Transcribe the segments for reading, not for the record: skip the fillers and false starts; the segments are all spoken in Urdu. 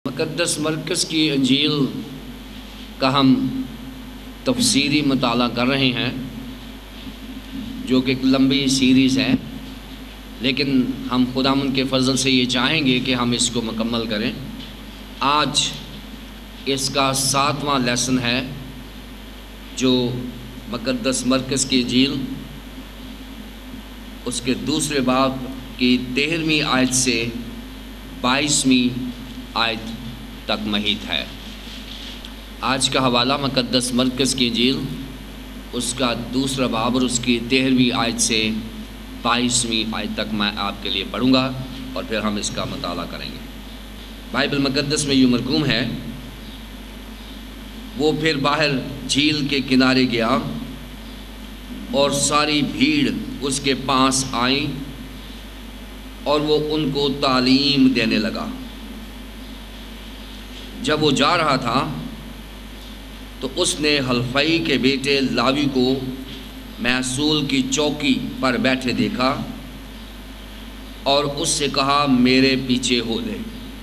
مقدس مرکز کی انجیل کا ہم تفسیری مطالعہ کر رہے ہیں، جو کہ ایک لمبی سیریز ہے، لیکن ہم خداوند کے فضل سے یہ چاہیں گے کہ ہم اس کو مکمل کریں۔ آج اس کا 7واں لیسن ہے، جو مقدس مرکز کی انجیل اس کے دوسرے باب کی 13ویں آیت سے 22ویں آیت تک محیط ہے۔ آج کا حوالہ مقدس مرکز کی انجیل اس کا دوسرا باب اور اس کی 13ویں آیت سے 22ویں آیت تک میں آپ کے لیے پڑھوں گا، اور پھر ہم اس کا مطالعہ کریں گے۔ بائبل مقدس میں یوں مرقوم ہے، وہ پھر باہر جھیل کے کنارے گیا اور ساری بھیڑ اس کے پاس آئی اور وہ ان کو تعلیم دینے لگا۔ جب وہ جا رہا تھا تو اس نے حلفئی کے بیٹے لاوی کو محصول کی چوکی پر بیٹھے دیکھا اور اس سے کہا، میرے پیچھے ہو لے۔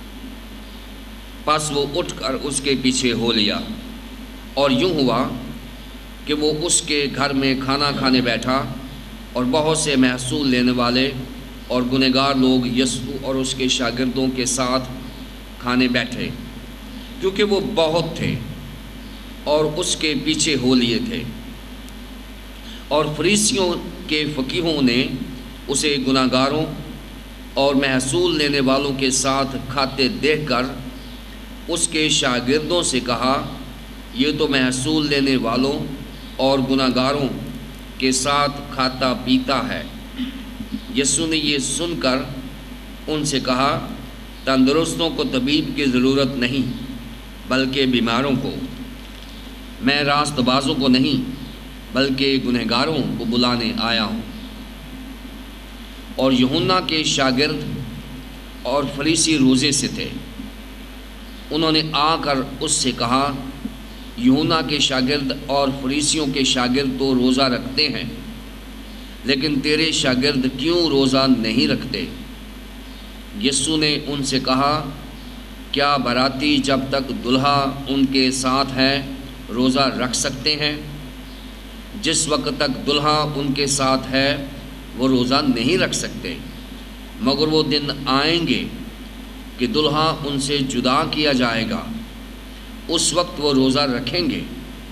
پس وہ اٹھ کر اس کے پیچھے ہو لیا، اور یوں ہوا کہ وہ اس کے گھر میں کھانا کھانے بیٹھا، اور بہت سے محصول لینے والے اور گنہگار لوگ یسوع اور اس کے شاگردوں کے ساتھ کھانے بیٹھے، کیونکہ وہ بہت تھے اور اس کے پیچھے ہو لیے تھے۔ اور فریسیوں کے فقیہوں نے اسے گنہگاروں اور محصول لینے والوں کے ساتھ کھاتے دیکھ کر اس کے شاگردوں سے کہا، یہ تو محصول لینے والوں اور گنہگاروں کے ساتھ کھاتا پیتا ہے۔ یسوع نے یہ سن کر ان سے کہا، تندرستوں کو طبیب کی ضرورت نہیں بلکہ بیماروں کو۔ میں راست بازوں کو نہیں بلکہ گنہگاروں کو بلانے آیا ہوں۔ اور یوحنا کے شاگرد اور فریسی روزے سے تھے۔ انہوں نے آ کر اس سے کہا، یوحنا کے شاگرد اور فریسیوں کے شاگرد تو روزہ رکھتے ہیں، لیکن تیرے شاگرد کیوں روزہ نہیں رکھتے؟ یسوع نے ان سے کہا، کیا باراتی جب تک دلہا ان کے ساتھ ہے روزہ رکھ سکتے ہیں؟ جس وقت تک دلہا ان کے ساتھ ہے وہ روزہ نہیں رکھ سکتے، مگر وہ دن آئیں گے کہ دلہا ان سے جدا کیا جائے گا، اس وقت وہ روزہ رکھیں گے۔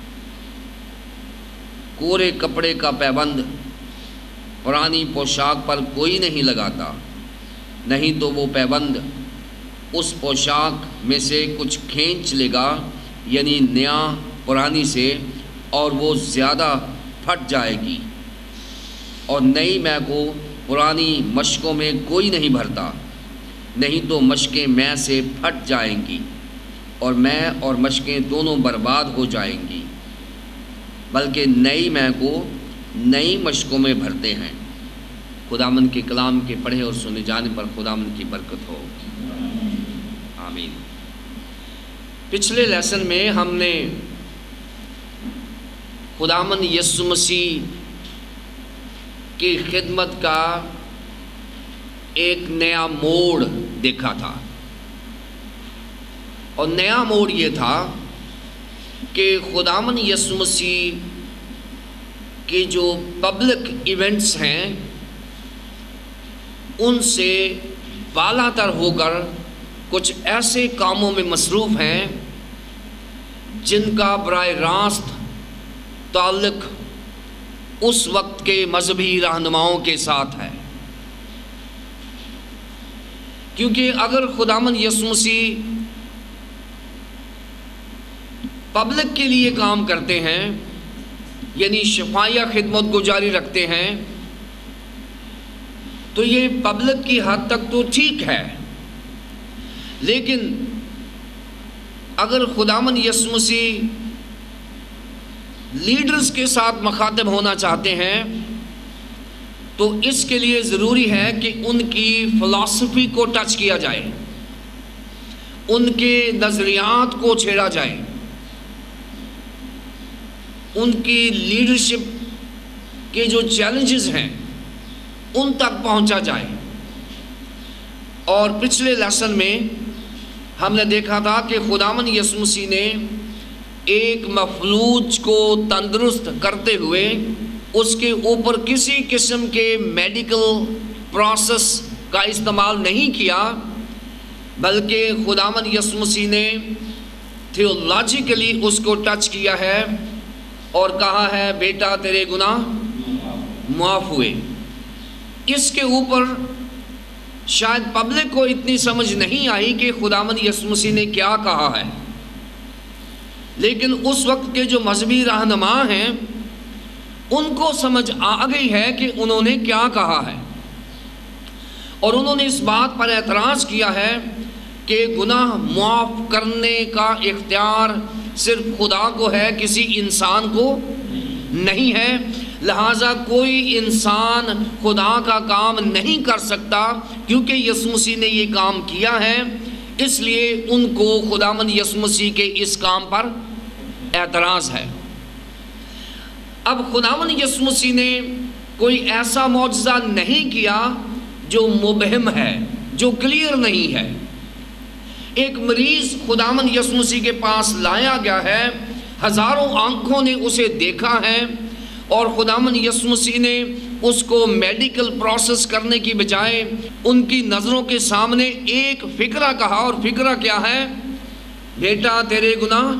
کورے کپڑے کا پیبند پرانی پوشاک پر کوئی نہیں لگاتا، نہیں تو وہ پیبند اس پوشاک میں سے کچھ کھینچ لے گا، یعنی نیا پرانی سے، اور وہ زیادہ پھٹ جائے گی۔ اور نئی مے کو پرانی مشکوں میں کوئی نہیں بھرتا، نہیں تو مشکیں مے سے پھٹ جائیں گی اور مے اور مشکیں دونوں برباد ہو جائیں گی، بلکہ نئی مے کو نئی مشکوں میں بھرتے ہیں۔ خداوند کے کلام کے پڑھے اور سنے جانے پر خداوند کی برکت ہو، آمین۔ پچھلے لیسن میں ہم نے خداوند یسوع مسیح کی خدمت کا ایک نیا موڑ دیکھا تھا، اور نیا موڑ یہ تھا کہ خداوند یسوع مسیح کے جو پبلک ایونٹس ہیں ان سے بالا تر ہو کر کچھ ایسے کاموں میں مصروف ہیں جن کا براہ راست تعلق اس وقت کے مذہبی رہنماؤں کے ساتھ ہے۔ کیونکہ اگر خداوند یسوع مسیح پبلک کے لیے کام کرتے ہیں، یعنی شفائیہ خدمت کو جاری رکھتے ہیں، تو یہ پبلک کی حد تک تو ٹھیک ہے، لیکن اگر خداوند یسوع مسیح لیڈرز کے ساتھ مخاطب ہونا چاہتے ہیں تو اس کے لیے ضروری ہے کہ ان کی فلسفی کو ٹچ کیا جائے، ان کے نظریات کو چھیڑا جائے، ان کی لیڈرشپ کے جو چیلنجز ہیں ان تک پہنچا جائے۔ اور پچھلے لیسن میں ہم نے دیکھا تھا کہ خداوند یسوع مسیح نے ایک مفلوج کو تندرست کرتے ہوئے اس کے اوپر کسی قسم کے میڈیکل پروسیس کا استعمال نہیں کیا، بلکہ خداوند یسوع مسیح نے تھیولوجیکلی اس کو ٹچ کیا ہے اور کہا ہے بیٹا تیرے گناہ معاف ہوئے۔ اس کے اوپر شاید پبلک کو اتنی سمجھ نہیں آئی کہ خداوند یسوع مسیح نے کیا کہا ہے، لیکن اس وقت کے جو مذہبی رہنما ہیں ان کو سمجھ آ گئی ہے کہ انہوں نے کیا کہا ہے، اور انہوں نے اس بات پر اعتراض کیا ہے کہ گناہ معاف کرنے کا اختیار صرف خدا کو ہے، کسی انسان کو نہیں ہے، لہٰذا کوئی انسان خدا کا کام نہیں کر سکتا کیونکہ یسوع مسیح نے یہ کام کیا ہے، اس لیے ان کو خداوند یسوع مسیح کے اس کام پر اعتراض ہے۔ اب خداوند یسوع مسیح نے کوئی ایسا معجزہ نہیں کیا جو مبہم ہے، جو کلیئر نہیں ہے۔ ایک مریض خداوند یسوع مسیح کے پاس لایا گیا ہے، ہزاروں آنکھوں نے اسے دیکھا ہے، اور خداوند یسوع مسیح نے اس کو میڈیکل پروسیس کرنے کی بجائے ان کی نظروں کے سامنے ایک فکرہ کہا، اور فکرہ کیا ہے؟ بیٹا تیرے گناہ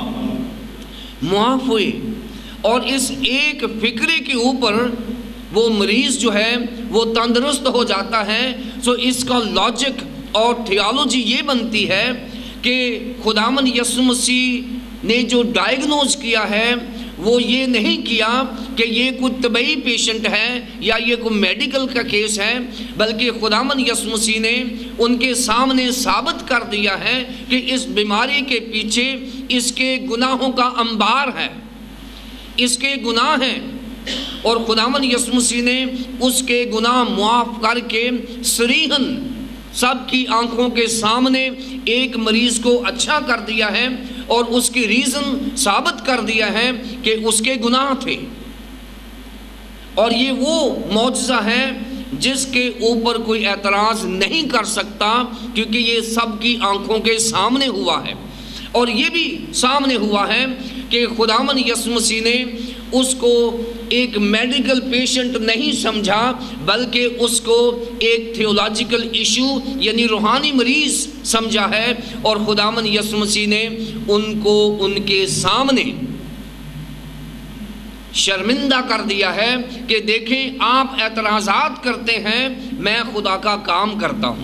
معاف ہوئے۔ اور اس ایک فکرے کے اوپر وہ مریض جو ہے وہ تندرست ہو جاتا ہے۔ سو اس کا لاجک اور تھیالوجی یہ بنتی ہے کہ خداوند یسوع مسیح نے جو ڈائیگنوز کیا ہے وہ یہ نہیں کیا کہ یہ کوئی طبی پیشنٹ ہے یا یہ کوئی میڈیکل کا کیس ہے، بلکہ خداوند یسوع مسیح نے ان کے سامنے ثابت کر دیا ہے کہ اس بیماری کے پیچھے اس کے گناہوں کا انبار ہے، اس کے گناہ ہیں، اور خداوند یسوع مسیح نے اس کے گناہ معاف کر کے صریحاً سب کی آنکھوں کے سامنے ایک مریض کو اچھا کر دیا ہے، اور اس کی ریزن ثابت کر دیا ہے کہ اس کے گناہ تھے۔ اور یہ وہ معجزہ ہے جس کے اوپر کوئی اعتراض نہیں کر سکتا، کیونکہ یہ سب کی آنکھوں کے سامنے ہوا ہے۔ اور یہ بھی سامنے ہوا ہے کہ خداوند یسوع مسیح نے اس کو ایک میڈیکل پیشنٹ نہیں سمجھا، بلکہ اس کو ایک تھیولوجیکل ایشو یعنی روحانی مریض سمجھا ہے، اور خداوند یسوع مسیح نے ان کو ان کے سامنے شرمندہ کر دیا ہے کہ دیکھیں آپ اعتراضات کرتے ہیں، میں خدا کا کام کرتا ہوں۔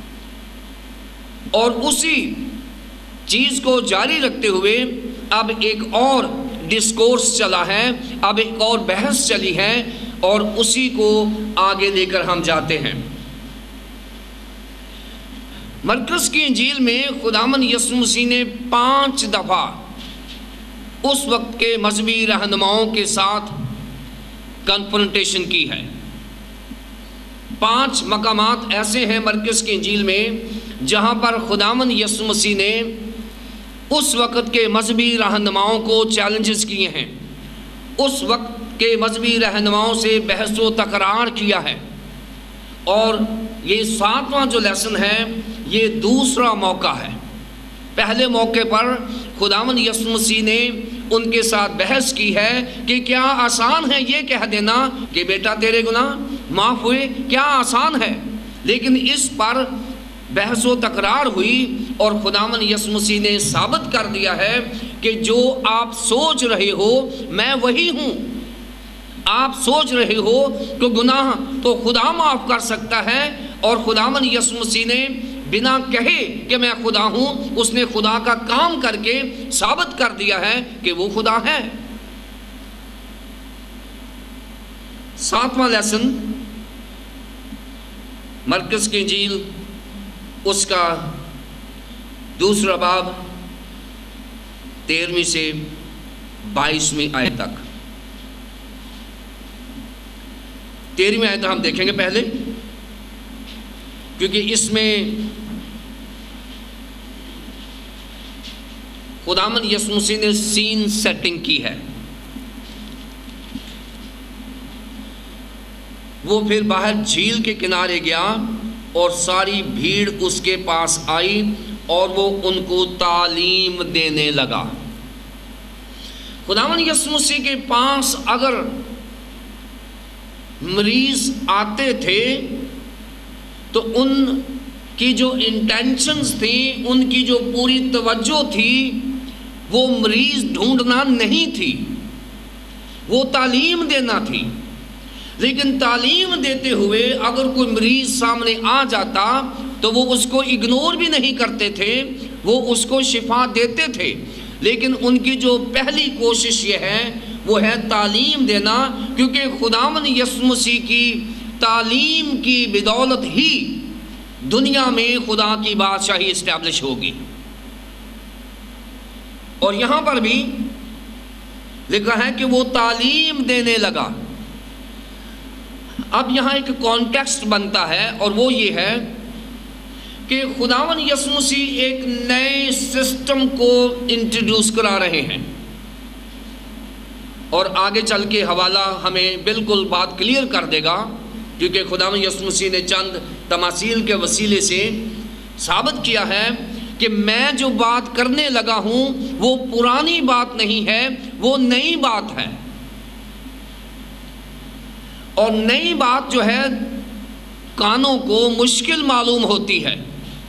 اور اسی چیز کو جاری رکھتے ہوئے اب ایک اور ڈسکورس چلا ہے، اب ایک اور بحث چلی ہے، اور اسی کو آگے لے کر ہم جاتے ہیں۔ مرکز کی انجیل میں خداوند یسوع مسیح نے 5 دفعہ اس وقت کے مذہبی رہنماؤں کے ساتھ کنفرنٹیشن کی ہے۔ 5 مقامات ایسے ہیں مرکز کی انجیل میں جہاں پر خداوند یسوع مسیح نے اس وقت کے مذہبی رہنماؤں کو چیلنجز کیے ہیں، اس وقت کے مذہبی رہنماؤں سے بحث و تکرار کیا ہے۔ اور یہ 7واں جو لیسن ہے یہ دوسرا موقع ہے۔ پہلے موقع پر خداوند یسوع مسیح نے ان کے ساتھ بحث کی ہے کہ کیا آسان ہے یہ کہہ دینا کہ بیٹا تیرے گناہ معاف ہوئے، کیا آسان ہے؟ لیکن اس پر بحث و تکرار ہوئی، اور خداوند یسوع مسیح نے ثابت کر دیا ہے کہ جو آپ سوچ رہے ہو میں وہی ہوں۔ آپ سوچ رہے ہو کہ گناہ تو خدا معاف کر سکتا ہے، اور خداوند یسوع مسیح نے بنا کہے کہ میں خدا ہوں، اس نے خدا کا کام کر کے ثابت کر دیا ہے کہ وہ خدا ہے۔ 7واں لیسن مرکز کی انجیل اس کا دوسرا باب 13ویں سے 22ویں آیت تک۔ 13ویں آیت ہم دیکھیں گے پہلے، کیونکہ اس میں خداوند یسوع مسیح نے سین سیٹنگ کی ہے۔ وہ پھر باہر جھیل کے کنارے گیا، اور ساری بھیڑ اس کے پاس آئی، اور وہ ان کو تعلیم دینے لگا۔ خداوند یسوع مسیح کے پاس اگر مریض آتے تھے تو ان کی جو انٹینشنز تھیں، ان کی جو پوری توجہ تھی، وہ مریض ڈھونڈنا نہیں تھی، وہ تعلیم دینا تھی۔ لیکن تعلیم دیتے ہوئے اگر کوئی مریض سامنے آ جاتا تو وہ اس کو اگنور بھی نہیں کرتے تھے، وہ اس کو شفا دیتے تھے۔ لیکن ان کی جو پہلی کوشش یہ ہے وہ ہے تعلیم دینا، کیونکہ خداوند یسوع مسیح کی تعلیم کی بدولت ہی دنیا میں خدا کی بادشاہی اسٹیبلش ہوگی۔ اور یہاں پر بھی لکھا ہے کہ وہ تعلیم دینے لگا۔ اب یہاں ایک کانٹیکسٹ بنتا ہے اور وہ یہ ہے کہ خداوند یسوع مسیح ایک نئے سسٹم کو انٹروڈیوس کرا رہے ہیں، اور آگے چل کے حوالہ ہمیں بالکل بات کلیئر کر دے گا، کیونکہ خداوند یسوع مسیح نے چند تماثیل کے وسیلے سے ثابت کیا ہے کہ میں جو بات کرنے لگا ہوں وہ پرانی بات نہیں ہے، وہ نئی بات ہے۔ اور نئی بات جو ہے کانوں کو مشکل معلوم ہوتی ہے۔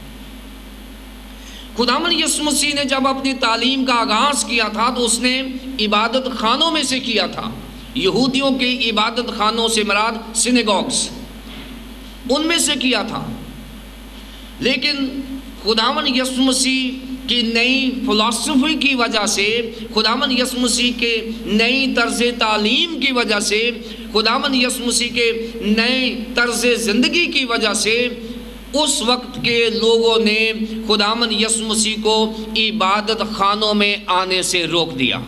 خداوند یسوع مسیح نے جب اپنی تعلیم کا آغاز کیا تھا تو اس نے عبادت خانوں میں سے کیا تھا۔ یہودیوں کے عبادت خانوں سے مراد سینیگوگز، ان میں سے کیا تھا۔ لیکن خداوند یسوع مسیح کی نئی فلسفی کی وجہ سے، خداوند یسوع مسیح کے نئی طرز تعلیم کی وجہ سے، خداوند یسوع مسیح کے نئے طرز زندگی کی وجہ سے اس وقت کے لوگوں نے خداوند یسوع مسیح کو عبادت خانوں میں آنے سے روک دیا۔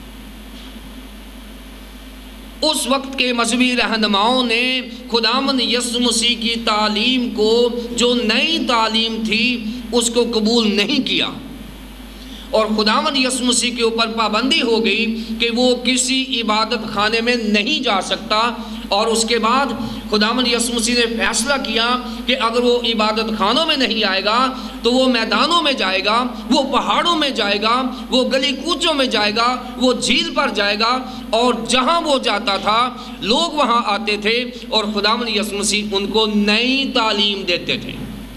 اس وقت کے مذہبی رہنماؤں نے خداوند یسوع مسیح کی تعلیم کو، جو نئی تعلیم تھی، اس کو قبول نہیں کیا، اور خداوند یسوع مسیح کے اوپر پابندی ہو گئی کہ وہ کسی عبادت خانے میں نہیں جا سکتا۔ اور اس کے بعد خداوند یسوع مسیح نے فیصلہ کیا کہ اگر وہ عبادت خانوں میں نہیں آئے گا تو وہ میدانوں میں جائے گا، وہ پہاڑوں میں جائے گا، وہ گلی کوچوں میں جائے گا، وہ جھیل پر جائے گا، اور جہاں وہ جاتا تھا لوگ وہاں آتے تھے اور خداوند یسوع مسیح ان کو نئی تعلیم دیتے تھے۔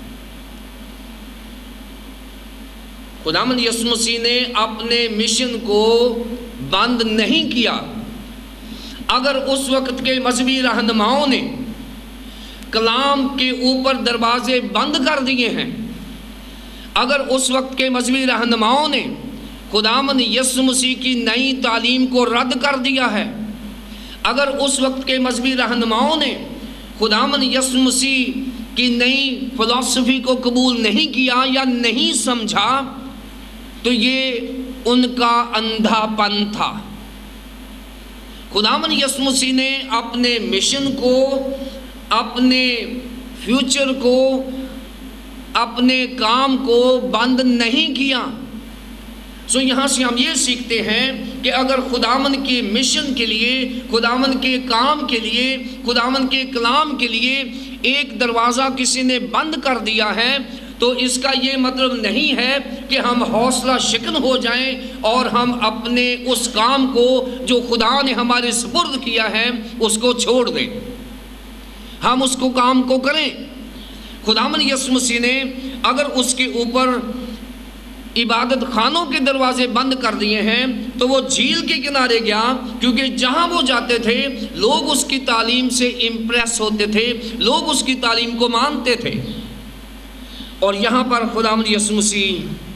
خداوند یسوع مسیح نے اپنے مشن کو بند نہیں کیا۔ اگر اس وقت کے مذہبی رہنماؤں نے کلام کے اوپر دروازے بند کر دیے ہیں، اگر اس وقت کے مذہبی رہنماؤں نے خداوند یسوع مسیح کی نئی تعلیم کو رد کر دیا ہے، اگر اس وقت کے مذہبی رہنماؤں نے خداوند یسوع مسیح کی نئی فلسفی کو قبول نہیں کیا یا نہیں سمجھا، تو یہ ان کا اندھا پن تھا۔ خداوند یسوع مسیح نے اپنے مشن کو، اپنے فیوچر کو، اپنے کام کو بند نہیں کیا۔ سو یہاں سے ہم یہ سیکھتے ہیں کہ اگر خداوند کے مشن کے لیے، خداوند کے کام کے لیے، خداوند کے کلام کے لیے ایک دروازہ کسی نے بند کر دیا ہے تو اس کا یہ مطلب نہیں ہے کہ ہم حوصلہ شکن ہو جائیں اور ہم اپنے اس کام کو جو خدا نے ہمارے سپرد کیا ہے اس کو چھوڑ دیں، ہم اس کو کام کو کریں۔ خداوند یسوع مسیح نے اگر اس کے اوپر عبادت خانوں کے دروازے بند کر دیے ہیں تو وہ جھیل کے کنارے گیا، کیونکہ جہاں وہ جاتے تھے لوگ اس کی تعلیم سے امپریس ہوتے تھے، لوگ اس کی تعلیم کو مانتے تھے۔ اور یہاں پر خداوند یسوع مسیح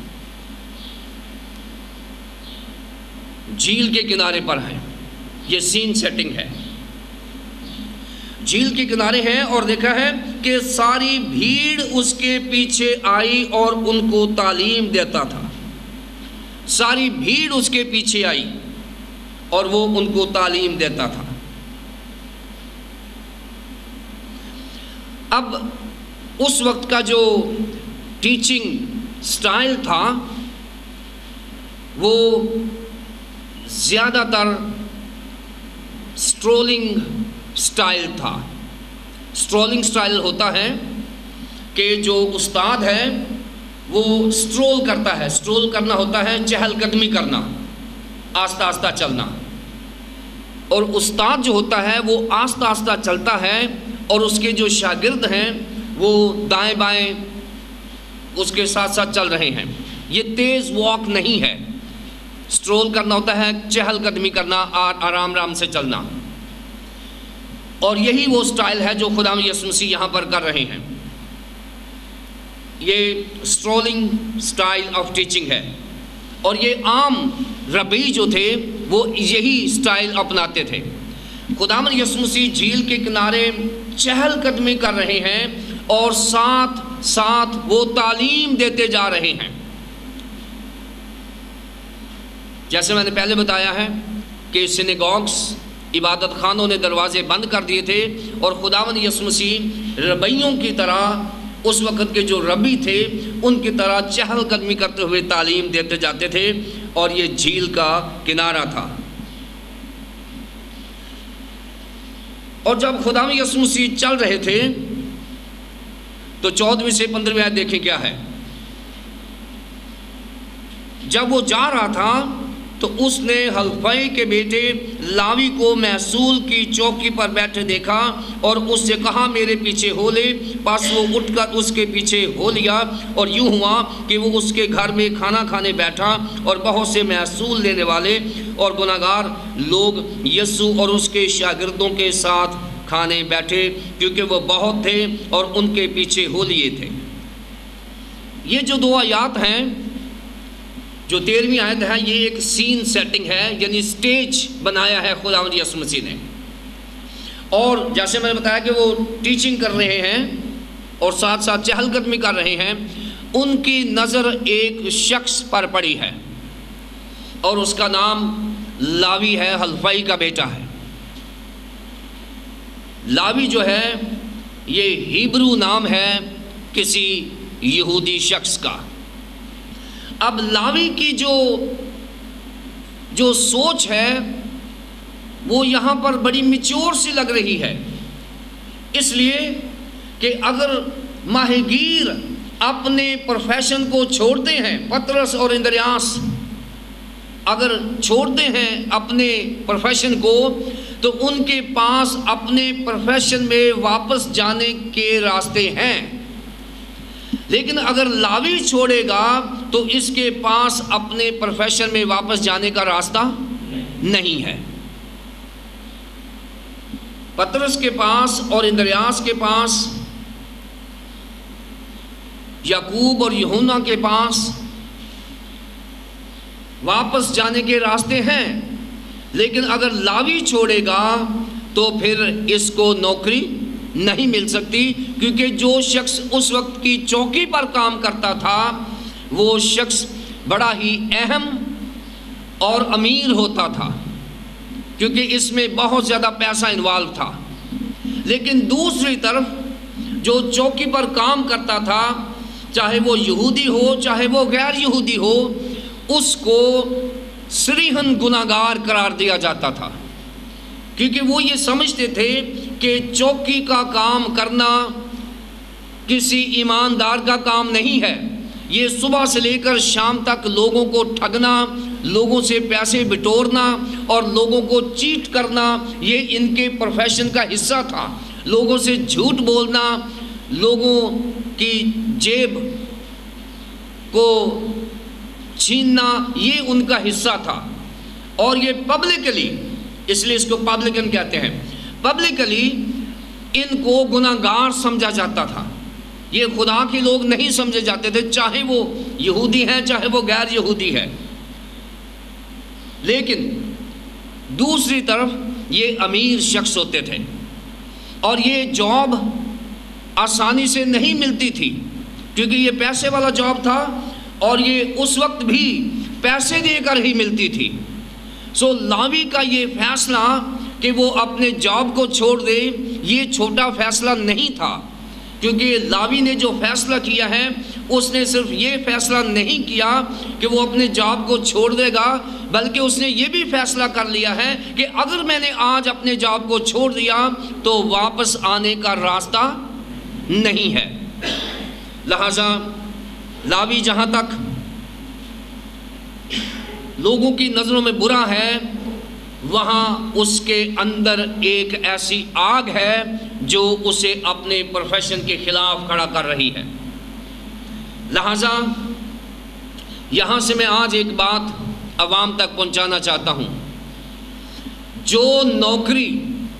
جھیل کے کنارے پر ہیں، یہ سین سیٹنگ ہے، جھیل کے کنارے ہیں، اور دیکھا ہے کہ ساری بھیڑ اس کے پیچھے آئی اور ان کو تعلیم دیتا تھا۔ ساری بھیڑ اس کے پیچھے آئی اور وہ ان کو تعلیم دیتا تھا۔ اب اس وقت کا جو ٹیچنگ سٹائل تھا وہ زیادہ تر سٹرولنگ سٹائل تھا۔ سٹرولنگ سٹائل ہوتا ہے کہ جو استاد ہے وہ سٹرول کرتا ہے. سٹرول کرنا ہوتا ہے چہل قدمی کرنا، آہستہ آہستہ چلنا. اور استاد جو ہوتا ہے وہ آہستہ آہستہ چلتا ہے اور اس کے جو شاگرد ہیں وہ دائیں بائیں اس کے ساتھ ساتھ چل رہے ہیں. یہ تیز واک نہیں ہے. سٹرول کرنا ہوتا ہے چہل قدمی کرنا، آرام آرام سے چلنا. اور یہی وہ سٹائل ہے جو خدا یسوع مسیح یہاں پر کر رہے ہیں. یہ سٹرولنگ سٹائل آف ٹیچنگ ہے. اور یہ عام ربی جو تھے وہ یہی سٹائل اپناتے تھے. خداوند یسوع مسیح جھیل کے کنارے چہل قدمی کر رہے ہیں اور ساتھ ساتھ وہ تعلیم دیتے جا رہے ہیں. جیسے میں نے پہلے بتایا ہے کہ سینیگوگس، عبادت خانوں نے دروازے بند کر دیے تھے اور خداوند یسوع مسیح ربیوں کی طرح، اس وقت کے جو ربی تھے ان کی طرح چہل قدمی کرتے ہوئے تعلیم دیتے جاتے تھے. اور یہ جھیل کا کنارہ تھا. اور جب خداوند یسوع مسیح چل رہے تھے تو 14ویں سے 15ویں آیت دیکھیں کیا ہے. جب وہ جا رہا تھا تو اس نے حلفئی کے بیٹے لاوی کو محصول کی چوکی پر بیٹھے دیکھا اور اس سے کہا میرے پیچھے ہو لے. پس وہ اٹھ کر اس کے پیچھے ہو لیا اور یوں ہوا کہ وہ اس کے گھر میں کھانا کھانے بیٹھا اور بہت سے محصول لینے والے اور گناہگار لوگ یسوع اور اس کے شاگردوں کے ساتھ کھانے بیٹھے، کیونکہ وہ بہت تھے اور ان کے پیچھے ہو لیے تھے. یہ جو 2 آیات ہیں، جو 13ویں آیت ہے، یہ ایک سین سیٹنگ ہے، یعنی سٹیج بنایا ہے خداوند یسوع مسیح نے. اور جیسے میں نے بتایا کہ وہ ٹیچنگ کر رہے ہیں اور ساتھ ساتھ چہل قدمی کر رہے ہیں. ان کی نظر ایک شخص پر پڑی ہے اور اس کا نام لاوی ہے، حلفئی کا بیٹا ہے. لاوی جو ہے یہ ہیبرو نام ہے کسی یہودی شخص کا. اب لاوی کی جو سوچ ہے وہ یہاں پر بڑی میچور سی لگ رہی ہے، اس لیے کہ اگر ماہی گیر اپنے پروفیشن کو چھوڑتے ہیں، پطرس اور اندریاس اگر چھوڑتے ہیں اپنے پروفیشن کو، تو ان کے پاس اپنے پروفیشن میں واپس جانے کے راستے ہیں. لیکن اگر لاوی چھوڑے گا تو اس کے پاس اپنے پروفیشن میں واپس جانے کا راستہ نہیں ہے. پطرس کے پاس اور اندریاس کے پاس، یعقوب اور یوحنا کے پاس واپس جانے کے راستے ہیں. لیکن اگر لاوی چھوڑے گا تو پھر اس کو نوکری نہیں مل سکتی، کیونکہ جو شخص اس وقت کی چوکی پر کام کرتا تھا وہ شخص بڑا ہی اہم اور امیر ہوتا تھا، کیونکہ اس میں بہت زیادہ پیسہ انوالو تھا. لیکن دوسری طرف جو چوکی پر کام کرتا تھا، چاہے وہ یہودی ہو چاہے وہ غیر یہودی ہو، اس کو صریحاً گناہگار قرار دیا جاتا تھا، کیونکہ وہ یہ سمجھتے تھے کہ چوکی کا کام کرنا کسی ایماندار کا کام نہیں ہے. یہ صبح سے لے کر شام تک لوگوں کو ٹھگنا، لوگوں سے پیسے بٹورنا اور لوگوں کو چیٹ کرنا، یہ ان کے پروفیشن کا حصہ تھا. لوگوں سے جھوٹ بولنا، لوگوں کی جیب کو چھیننا، یہ ان کا حصہ تھا. اور یہ پبلکلی، اس لیے اس کو پبلکن کہتے ہیں، پبلکلی ان کو گناہگار سمجھا جاتا تھا. یہ خدا کے لوگ نہیں سمجھے جاتے تھے، چاہے وہ یہودی ہیں چاہے وہ غیر یہودی ہے. لیکن دوسری طرف یہ امیر شخص ہوتے تھے اور یہ جاب آسانی سے نہیں ملتی تھی، کیونکہ یہ پیسے والا جاب تھا اور یہ اس وقت بھی پیسے دے کر ہی ملتی تھی. سو لاوی کا یہ فیصلہ کہ وہ اپنے جاب کو چھوڑ دے، یہ چھوٹا فیصلہ نہیں تھا، کیونکہ لاوی نے جو فیصلہ کیا ہے اس نے صرف یہ فیصلہ نہیں کیا کہ وہ اپنے جاب کو چھوڑ دے گا، بلکہ اس نے یہ بھی فیصلہ کر لیا ہے کہ اگر میں نے آج اپنے جاب کو چھوڑ دیا تو واپس آنے کا راستہ نہیں ہے. لہٰذا لاوی جہاں تک لوگوں کی نظروں میں برا ہے، وہاں اس کے اندر ایک ایسی آگ ہے جو اسے اپنے پروفیشن کے خلاف کھڑا کر رہی ہے۔ لہذا یہاں سے میں آج ایک بات عوام تک پہنچانا چاہتا ہوں، جو نوکری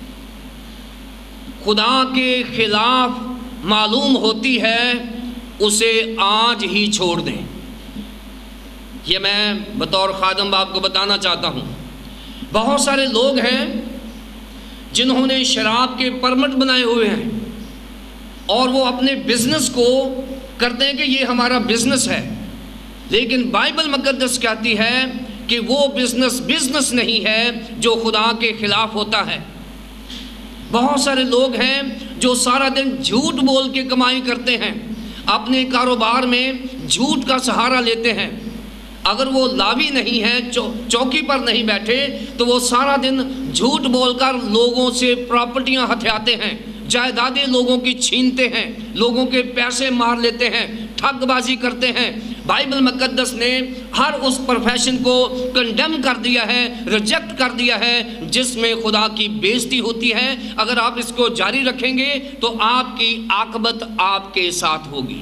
خدا کے خلاف معلوم ہوتی ہے اسے آج ہی چھوڑ دیں۔ یہ میں بطور خادم آپ کو بتانا چاہتا ہوں، بہت سارے لوگ ہیں جنہوں نے شراب کے پرمٹ بنائے ہوئے ہیں اور وہ اپنے بزنس کو کرتے ہیں کہ یہ ہمارا بزنس ہے، لیکن بائبل مقدس کہتی ہے کہ وہ بزنس نہیں ہے جو خدا کے خلاف ہوتا ہے۔ بہت سارے لوگ ہیں جو سارا دن جھوٹ بول کے کمائی کرتے ہیں، اپنے کاروبار میں جھوٹ کا سہارا لیتے ہیں۔ اگر وہ لاوی نہیں ہے، چوکی پر نہیں بیٹھے، تو وہ سارا دن جھوٹ بول کر لوگوں سے پراپرٹیاں ہتھیاتے ہیں، جائیدادیں لوگوں کی چھینتے ہیں، لوگوں کے پیسے مار لیتے ہیں، ٹھگ بازی کرتے ہیں۔ بائبل مقدس نے ہر اس پروفیشن کو کنڈیم کر دیا ہے، ریجیکٹ کر دیا ہے جس میں خدا کی بے عزتی ہوتی ہے۔ اگر آپ اس کو جاری رکھیں گے تو آپ کی عاقبت آپ کے ساتھ ہوگی۔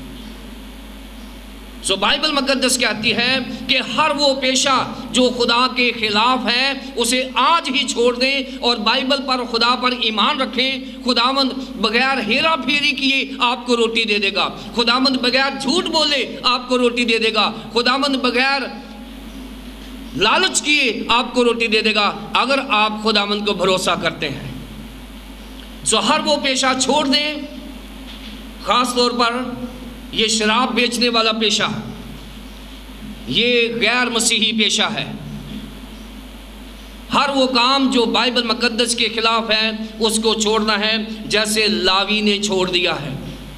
بائبل مقدس کہتی ہے کہ ہر وہ پیشہ جو خدا کے خلاف ہے اسے آج ہی چھوڑ دیں اور بائبل پر، خدا پر ایمان رکھیں۔ خداوند بغیر ہیرا پھیری کیے آپ کو روٹی دے دے گا، خداوند بغیر جھوٹ بولے آپ کو روٹی دے دے گا، خداوند بغیر لالچ کیے آپ کو روٹی دے دے گا اگر آپ خداوند کو بھروسہ کرتے ہیں۔ ہر وہ پیشہ چھوڑ دیں، خاص طور پر یہ شراب بیچنے والا پیشہ، یہ غیر مسیحی پیشہ ہے۔ ہر وہ کام جو بائبل مقدس کے خلاف ہے اس کو چھوڑنا ہے، جیسے لاوی نے چھوڑ دیا ہے۔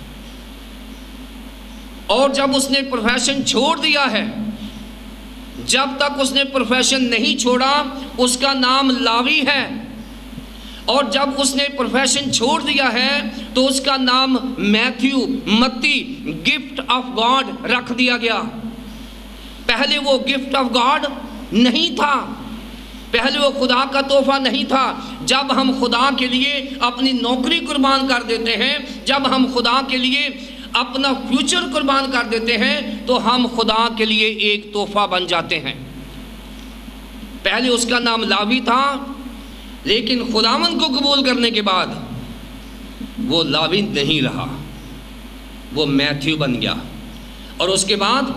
اور جب اس نے پروفیشن چھوڑ دیا ہے، جب تک اس نے پروفیشن نہیں چھوڑا اس کا نام لاوی ہے، اور جب اس نے پروفیشن چھوڑ دیا ہے تو اس کا نام میتھیو، متی، گفٹ آف گاڈ رکھ دیا گیا۔ پہلے وہ گفٹ آف گاڈ نہیں تھا، پہلے وہ خدا کا تحفہ نہیں تھا۔ جب ہم خدا کے لیے اپنی نوکری قربان کر دیتے ہیں، جب ہم خدا کے لیے اپنا فیوچر قربان کر دیتے ہیں تو ہم خدا کے لیے ایک تحفہ بن جاتے ہیں۔ پہلے اس کا نام لاوی تھا، لیکن خداوند کو قبول کرنے کے بعد وہ لاوی نہیں رہا، وہ میتھیو بن گیا۔ اور اس کے بعد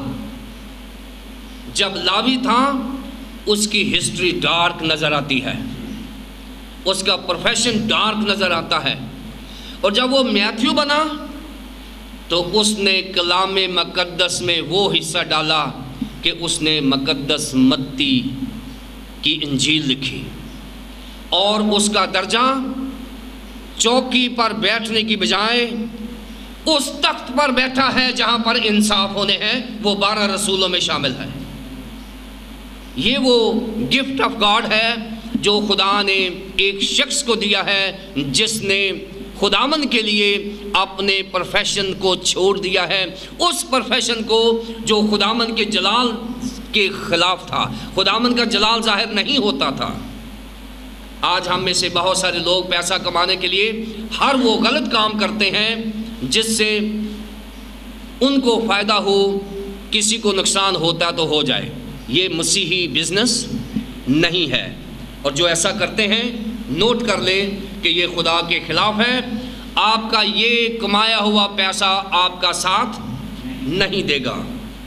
جب لاوی تھا اس کی ہسٹری ڈارک نظر آتی ہے، اس کا پروفیشن ڈارک نظر آتا ہے۔ اور جب وہ میتھیو بنا تو اس نے کلام مقدس میں وہ حصہ ڈالا کہ اس نے مقدس متی کی انجیل لکھی، اور اس کا درجہ چوکی پر بیٹھنے کی بجائے اس تخت پر بیٹھا ہے جہاں پر انصاف ہونے ہیں، وہ 12 رسولوں میں شامل ہے۔ یہ وہ گفٹ آف گاڈ ہے جو خدا نے ایک شخص کو دیا ہے جس نے خداوند کے لیے اپنے پروفیشن کو چھوڑ دیا ہے، اس پروفیشن کو جو خداوند کے جلال کے خلاف تھا، خداوند کا جلال ظاہر نہیں ہوتا تھا۔ آج ہم میں سے بہت سارے لوگ پیسہ کمانے کے لیے ہر وہ غلط کام کرتے ہیں جس سے ان کو فائدہ ہو، کسی کو نقصان ہوتا تو ہو جائے۔ یہ مسیحی بزنس نہیں ہے، اور جو ایسا کرتے ہیں نوٹ کر لیں کہ یہ خدا کے خلاف ہے۔ آپ کا یہ کمایا ہوا پیسہ آپ کا ساتھ نہیں دے گا۔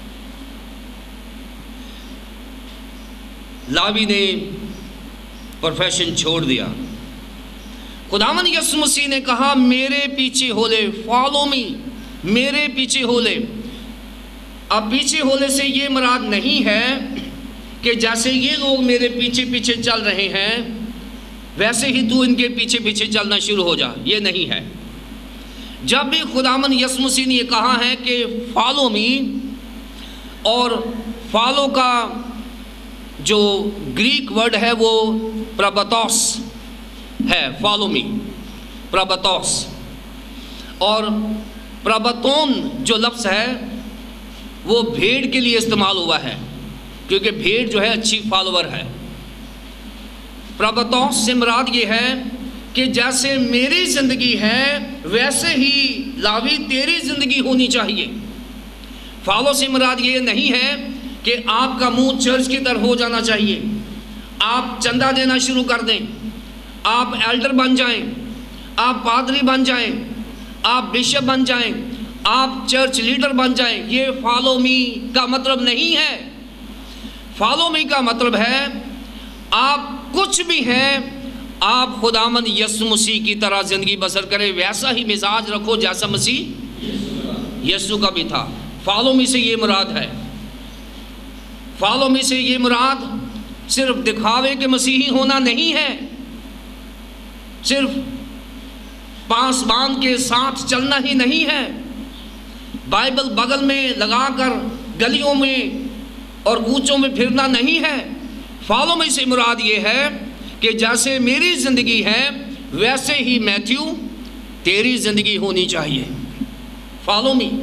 لاوی نے پروفیشن چھوڑ دیا۔ خداوند یسوع مسیح نے کہا میرے پیچھے ہو لے، فالو می، میرے پیچھے ہو لے۔ اب پیچھے ہولے سے یہ مراد نہیں ہے کہ جیسے یہ لوگ میرے پیچھے پیچھے چل رہے ہیں ویسے ہی تو ان کے پیچھے پیچھے چلنا شروع ہو جا، یہ نہیں ہے۔ جب بھی خداوند یسوع مسیح نے یہ کہا ہے کہ فالو می، اور فالو کا جو گریک ورڈ ہے وہ پرابتوس ہے، فالو می، پرابتوس، اور پرابتون جو لفظ ہے وہ بھیڑ کے لیے استعمال ہوا ہے، کیونکہ بھیڑ جو ہے اچھی فالوور ہے۔ پربتوس سے مراد یہ ہے کہ جیسے میری زندگی ہے ویسے ہی لاوی تیری زندگی ہونی چاہیے۔ فالو سے مراد یہ نہیں ہے کہ آپ کا منہ چرچ کی طرف ہو جانا چاہیے، آپ چندہ دینا شروع کر دیں، آپ ایلڈر بن جائیں، آپ پادری بن جائیں، آپ بشپ بن جائیں، آپ چرچ لیڈر بن جائیں۔ یہ فالو می کا مطلب نہیں ہے۔ فالو می کا مطلب ہے آپ کچھ بھی ہیں، آپ خداوند یسوع مسیح کی طرح زندگی بسر کریں، ویسا ہی مزاج رکھو جیسا مسیح یسوع کا بھی تھا۔ فالو می سے یہ مراد ہے۔ فالو می سے یہ مراد صرف دکھاوے کے مسیحی ہونا نہیں ہے، صرف پاس باندھ کے ساتھ چلنا ہی نہیں ہے، بائبل بغل میں لگا کر گلیوں میں اور کوچوں میں پھرنا نہیں ہے۔ فالو می سے مراد یہ ہے کہ جیسے میری زندگی ہے ویسے ہی میتھیو تیری زندگی ہونی چاہیے۔ Follow me.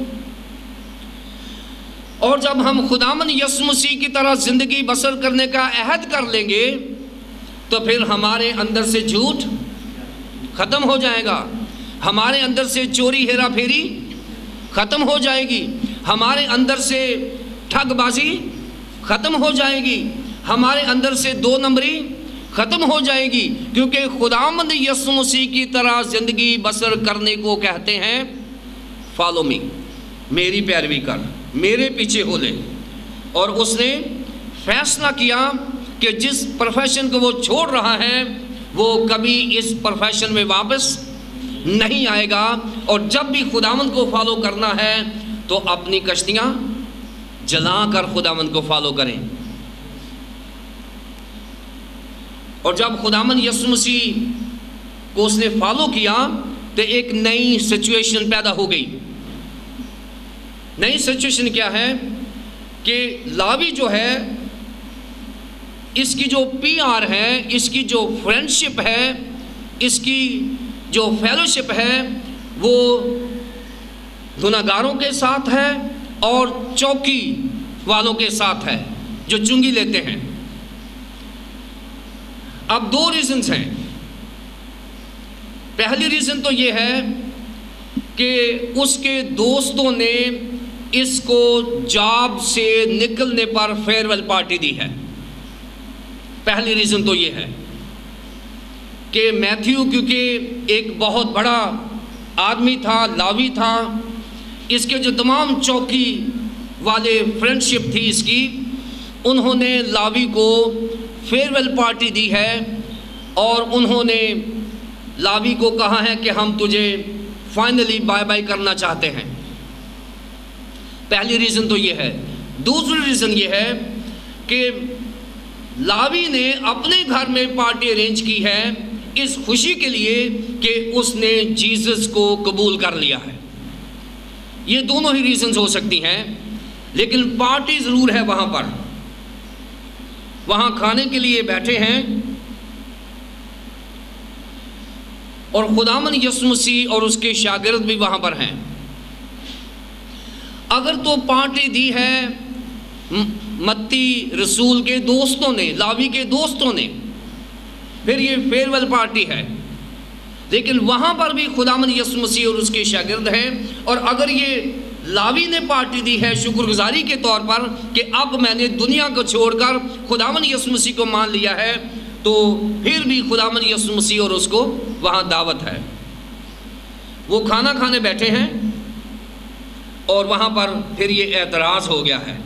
اور جب ہم خداوند یسوع مسیح کی طرح زندگی بسر کرنے کا عہد کر لیں گے تو پھر ہمارے اندر سے جھوٹ ختم ہو جائے گا، ہمارے اندر سے چوری ہیرا پھیری ختم ہو جائے گی، ہمارے اندر سے ٹھگ بازی ختم ہو جائے گی، ہمارے اندر سے دو نمبری ختم ہو جائے گی، کیونکہ خداوند یسوع مسیح کی طرح زندگی بسر کرنے کو کہتے ہیں فالو می، میری پیروی کر، میرے پیچھے ہو لے۔ اور اس نے فیصلہ کیا کہ جس پروفیشن کو وہ چھوڑ رہا ہے وہ کبھی اس پروفیشن میں واپس نہیں آئے گا، اور جب بھی خداوند کو فالو کرنا ہے تو اپنی کشتیاں جلا کر خداوند کو فالو کریں۔ اور جب خداوند یسوع مسیح کو اس نے فالو کیا تو ایک نئی سچویشن پیدا ہو گئی۔ نئی سچویشن کیا ہے کہ لاوی جو ہے اس کی جو پی آر ہے، اس کی جو فرینڈشپ ہے، اس کی جو فیلوشپ ہے وہ گناہگاروں کے ساتھ ہے اور چوکی والوں کے ساتھ ہے جو چنگی لیتے ہیں۔ اب دو ریزنز ہیں۔ پہلی ریزن تو یہ ہے کہ اس کے دوستوں نے اس کو جاب سے نکلنے پر فیئرویل پارٹی دی ہے۔ پہلی ریزن تو یہ ہے کہ میتھیو کیونکہ ایک بہت بڑا آدمی تھا، لاوی تھا، اس کے جو تمام چوکی والے فرینڈشپ تھی اس کی، انہوں نے لاوی کو فیئرویل پارٹی دی ہے اور انہوں نے لاوی کو کہا ہے کہ ہم تجھے فائنلی بائے بائے کرنا چاہتے ہیں۔ پہلی ریزن تو یہ ہے۔ دوسری ریزن یہ ہے کہ لاوی نے اپنے گھر میں پارٹی ارینج کی ہے اس خوشی کے لیے کہ اس نے جیزس کو قبول کر لیا ہے۔ یہ دونوں ہی ریزنز ہو سکتی ہیں، لیکن پارٹی ضرور ہے وہاں پر۔ وہاں کھانے کے لیے بیٹھے ہیں اور خداوند یسوع مسیح اور اس کے شاگرد بھی وہاں پر ہیں۔ اگر تو پارٹی دی ہے متی رسول کے دوستوں نے، لاوی کے دوستوں نے، پھر یہ فیئرویل پارٹی ہے، لیکن وہاں پر بھی خداوند یسوع مسیح اور اس کے شاگرد ہیں۔ اور اگر یہ لاوی نے پارٹی دی ہے شکر گزاری کے طور پر کہ اب میں نے دنیا کو چھوڑ کر خداوند یسوع مسیح کو مان لیا ہے، تو پھر بھی خداوند یسوع مسیح اور اس کو وہاں دعوت ہے۔ وہ کھانا کھانے بیٹھے ہیں اور وہاں پر پھر یہ اعتراض ہو گیا ہے۔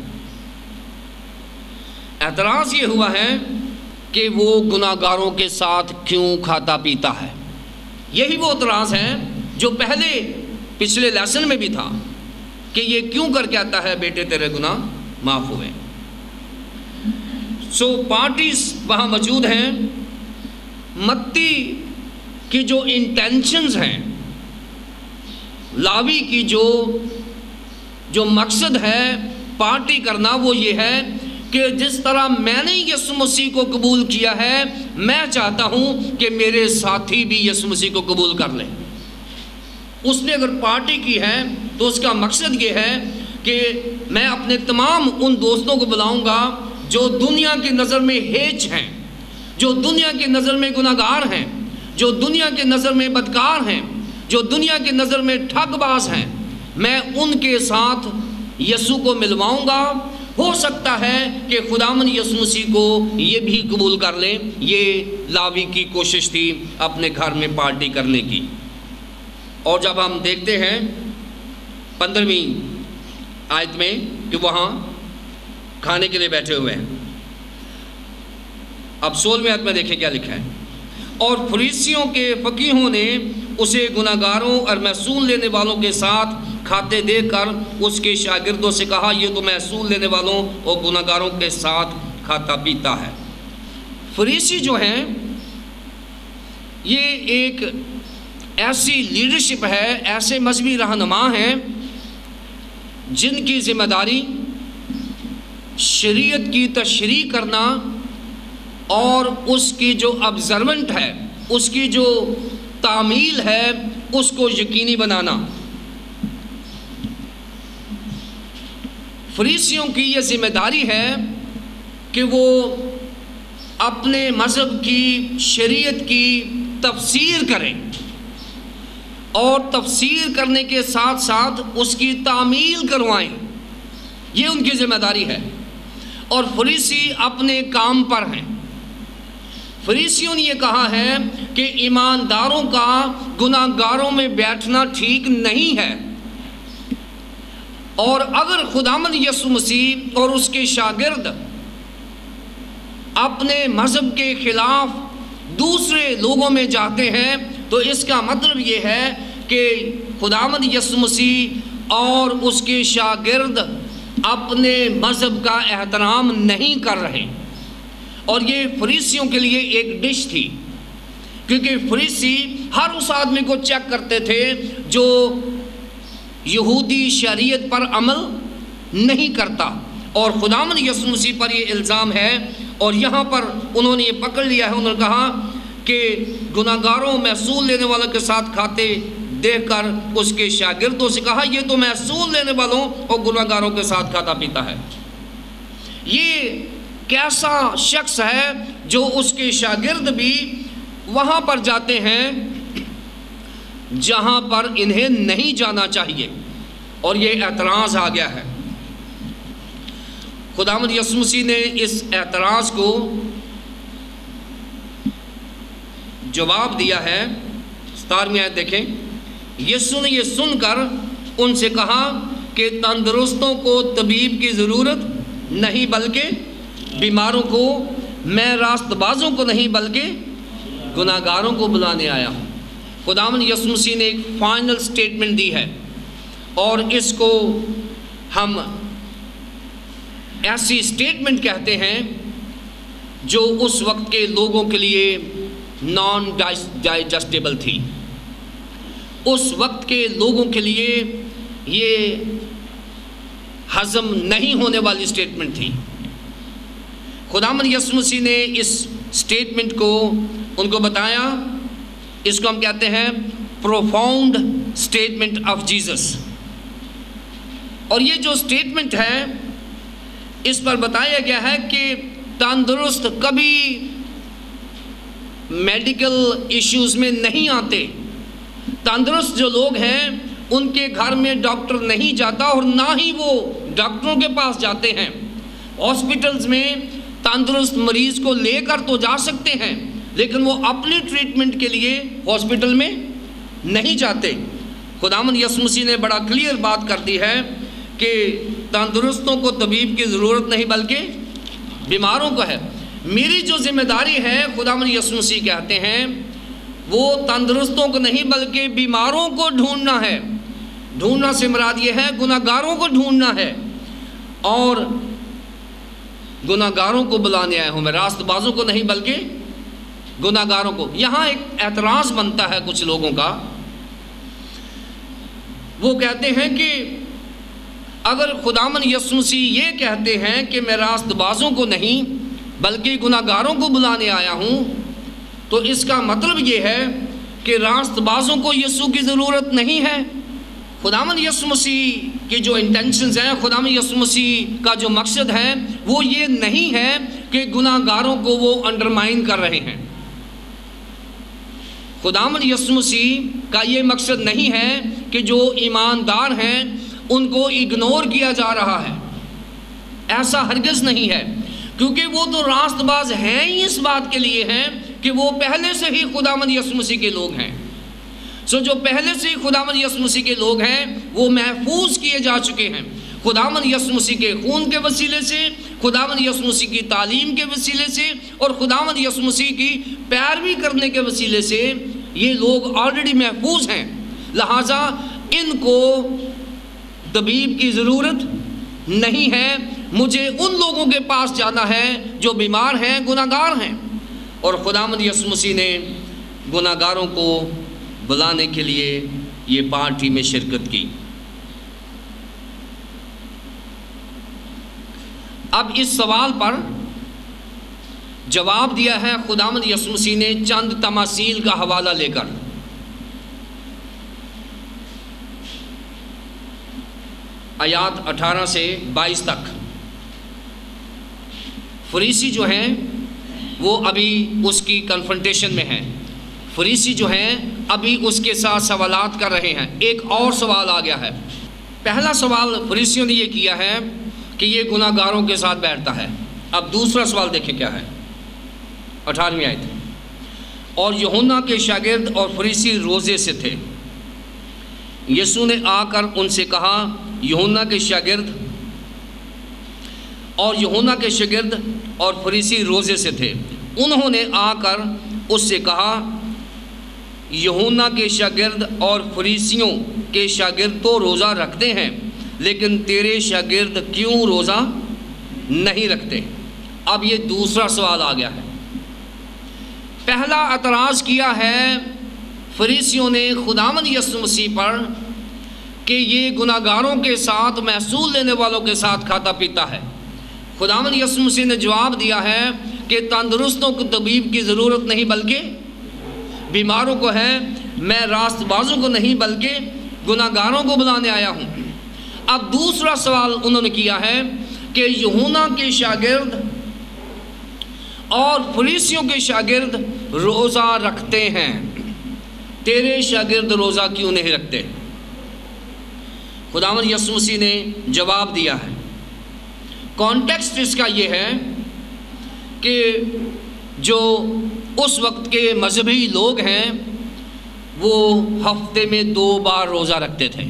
اعتراض یہ ہوا ہے کہ وہ گناہگاروں کے ساتھ کیوں کھاتا پیتا ہے۔ یہی وہ اعتراض ہے جو پچھلے لیسن میں بھی تھا کہ یہ کیوں کر کے آتا ہے بیٹے تیرے گناہ معاف ہوئے۔ سو پارٹیز وہاں موجود ہیں۔ متی کی جو انٹینشنز ہیں، لاوی کی جو مقصد ہے پارٹی کرنا، وہ یہ ہے کہ جس طرح میں نے یسوع مسیح کو قبول کیا ہے، میں چاہتا ہوں کہ میرے ساتھی بھی یسوع مسیح کو قبول کر لیں۔ اس نے اگر پارٹی کی ہے تو اس کا مقصد یہ ہے کہ میں اپنے تمام ان دوستوں کو بلاؤں گا جو دنیا کی نظر میں ہیچ ہیں، جو دنیا کی نظر میں گناہگار ہیں، جو دنیا کی نظر میں بدکار ہیں، جو دنیا کی نظر میں ٹھگ باز ہیں، میں ان کے ساتھ یسوع کو ملواؤں گا۔ ہو سکتا ہے کہ خداوند یسوع مسیح کو یہ بھی قبول کر لیں۔ یہ لاوی کی کوشش تھی اپنے گھر میں پارٹی کرنے کی۔ اور جب ہم دیکھتے ہیں 15ویں آیت میں کہ وہاں کھانے کے لیے بیٹھے ہوئے ہیں، اب 16ویں آیت میں دیکھیں کیا لکھا ہے۔ اور فریسیوں کے فقیہوں نے اسے گناہگاروں اور محصول لینے والوں کے ساتھ کھاتے دیکھ کر اس کے شاگردوں سے کہا، یہ تو محصول لینے والوں اور گناہگاروں کے ساتھ کھاتا پیتا ہے۔ فریسی جو ہیں یہ ایک ایسی لیڈرشپ ہے، ایسے مذہبی رہنما ہیں جن کی ذمہ داری شریعت کی تشریح کرنا اور اس کی جو آبزرونٹ ہے، اس کی جو تعمیل ہے، اس کو یقینی بنانا۔ فریسیوں کی یہ ذمہ داری ہے کہ وہ اپنے مذہب کی، شریعت کی تفسیر کریں، اور تفسیر کرنے کے ساتھ ساتھ اس کی تعمیل کروائیں۔ یہ ان کی ذمہ داری ہے، اور فریسی اپنے کام پر ہیں۔ فریسیوں نے یہ کہا ہے کہ ایمانداروں کا گناہگاروں میں بیٹھنا ٹھیک نہیں ہے، اور اگر خداوند یسوع مسیح اور اس کے شاگرد اپنے مذہب کے خلاف دوسرے لوگوں میں جاتے ہیں تو اس کا مطلب یہ ہے کہ خداوند یسوع مسیح اور اس کے شاگرد اپنے مذہب کا احترام نہیں کر رہے۔ اور یہ فریسیوں کے لیے ایک ڈش تھی، کیونکہ فریسی ہر اس آدمی کو چیک کرتے تھے جو یہودی شریعت پر عمل نہیں کرتا، اور خداوند یسوع مسیح پر یہ الزام ہے۔ اور یہاں پر انہوں نے یہ پکڑ لیا ہے، انہوں نے کہا کہ گناہگاروں محصول لینے والوں کے ساتھ کھاتے دیکھ کر اس کے شاگردوں سے کہا، یہ تو محصول لینے والوں اور گناہگاروں کے ساتھ کھاتا پیتا ہے۔ یہ کیسا شخص ہے جو اس کے شاگرد بھی وہاں پر جاتے ہیں جہاں پر انہیں نہیں جانا چاہیے، اور یہ اعتراض آ گیا ہے۔ خداوند یسوع مسیح نے اس اعتراض کو جواب دیا ہے۔ 17ویں آیت دیکھیں۔ یسوع نے یہ سن کر ان سے کہا کہ تندرستوں کو طبیب کی ضرورت نہیں بلکہ بیماروں کو، میں راست بازوں کو نہیں بلکہ گناہگاروں کو بلانے آیا ہوں۔ خداوند یسوع مسیح نے ایک فائنل سٹیٹمنٹ دی ہے، اور اس کو ہم ایسی سٹیٹمنٹ کہتے ہیں جو اس وقت کے لوگوں کے لیے نان ڈائجسٹیبل تھی۔ اس وقت کے لوگوں کے لیے یہ ہضم نہیں ہونے والی سٹیٹمنٹ تھی۔ خداوند یسوع مسیح نے اس سٹیٹمنٹ کو ان کو بتایا۔ اس کو ہم کہتے ہیں پروفاؤنڈ سٹیٹمنٹ آف جیزس۔ اور یہ جو سٹیٹمنٹ ہے اس پر بتایا گیا ہے کہ تندرست کبھی میڈیکل ایشوز میں نہیں آتے۔ تندرست جو لوگ ہیں ان کے گھر میں ڈاکٹر نہیں جاتا، اور نہ ہی وہ ڈاکٹروں کے پاس جاتے ہیں۔ ہاسپٹلز میں تندرست مریض کو لے کر تو جا سکتے ہیں، لیکن وہ اپنی ٹریٹمنٹ کے لیے ہاسپٹل میں نہیں جاتے۔ خداوند یسوع مسیح نے بڑا کلیئر بات کر دی ہے کہ تندرستوں کو طبیب کی ضرورت نہیں بلکہ بیماروں کو ہے۔ میری جو ذمہ داری ہے، خداوند یسوع مسیح کہتے ہیں، وہ تندرستوں کو نہیں بلکہ بیماروں کو ڈھونڈنا ہے۔ ڈھونڈنا سے مراد یہ ہے گناہگاروں کو ڈھونڈنا ہے، اور گناہگاروں کو بلانے آیا ہوں میں، راست بازوں کو نہیں بلکہ گناہگاروں کو۔ یہاں ایک اعتراض بنتا ہے کچھ لوگوں کا، وہ کہتے ہیں کہ اگر خداوند یسوع مسیح یہ کہتے ہیں کہ میں راست بازوں کو نہیں بلکہ گناہگاروں کو بلانے آیا ہوں، تو اس کا مطلب یہ ہے کہ راست بازوں کو یسوع کی ضرورت نہیں ہے۔ خداوند یسوع مسیح کہ جو انٹینشنز ہیں، خداوند یسوع مسیح کا جو مقصد ہے وہ یہ نہیں ہے کہ گناہ گاروں کو وہ انڈرمائن کر رہے ہیں۔ خداوند یسوع مسیح کا یہ مقصد نہیں ہے کہ جو ایماندار ہیں ان کو اگنور کیا جا رہا ہے، ایسا ہرگز نہیں ہے، کیونکہ وہ تو راست باز ہیں ہی اس بات کے لیے ہیں کہ وہ پہلے سے ہی خداوند یسوع مسیح کے لوگ ہیں۔ جو پہلے سے ہی خداوند یسوع مسیح کے لوگ ہیں وہ محفوظ کیے جا چکے ہیں خداوند یسوع مسیح کے خون کے وسیلے سے، خداوند یسوع مسیح کی تعلیم کے وسیلے سے، اور خداوند یسوع مسیح کی پیروی کرنے کے وسیلے سے یہ لوگ آلریڈی محفوظ ہیں۔ لہٰذا ان کو طبیب کی ضرورت نہیں ہے، مجھے ان لوگوں کے پاس جانا ہے جو بیمار ہیں، گناہ گار ہیں۔ اور خداوند یسوع مسیح نے گناہ گاروں کو بلانے کے لیے یہ پارٹی میں شرکت کی۔ اب اس سوال پر جواب دیا ہے خداوند یسوع مسیح نے چند تماثیل کا حوالہ لے کر۔ آیات 18 سے 22 تک۔ فریسی جو ہیں وہ ابھی اس کی کنفرنٹیشن میں ہیں، فریسی جو ہیں ابھی اس کے ساتھ سوالات کر رہے ہیں۔ ایک اور سوال آ گیا ہے۔ پہلا سوال فریسیوں نے یہ کیا ہے کہ یہ گناہ گاروں کے ساتھ بیٹھتا ہے۔ اب دوسرا سوال دیکھیں کیا ہے، 18ویں آیت۔ اور یوحنا کے شاگرد اور فریسی روزے سے تھے۔ یسوع نے آ کر ان سے کہا، یوحنا کے شاگرد اور فریسی روزے سے تھے۔ انہوں نے آ کر اس سے کہا، یوحنا کے شاگرد اور فریسیوں کے شاگرد تو روزہ رکھتے ہیں، لیکن تیرے شاگرد کیوں روزہ نہیں رکھتے؟ اب یہ دوسرا سوال آ گیا ہے۔ پہلا اعتراض کیا ہے فریسیوں نے خداوند یسوع مسیح پر کہ یہ گناہ گاروں کے ساتھ، محصول لینے والوں کے ساتھ کھاتا پیتا ہے۔ خداوند یسوع مسیح نے جواب دیا ہے کہ تندرستوں کو طبیب کی ضرورت نہیں بلکہ بیماروں کو ہے، میں راست بازوں کو نہیں بلکہ گناہ گاروں کو بلانے آیا ہوں۔ اب دوسرا سوال انہوں نے کیا ہے کہ یوحنا کے شاگرد اور فریسیوں کے شاگرد روزہ رکھتے ہیں، تیرے شاگرد روزہ کیوں نہیں رکھتے؟ خداوند یسوع مسیح نے جواب دیا ہے۔ کانٹیکسٹ اس کا یہ ہے کہ جو اس وقت کے مذہبی لوگ ہیں وہ ہفتے میں 2 بار روزہ رکھتے تھے،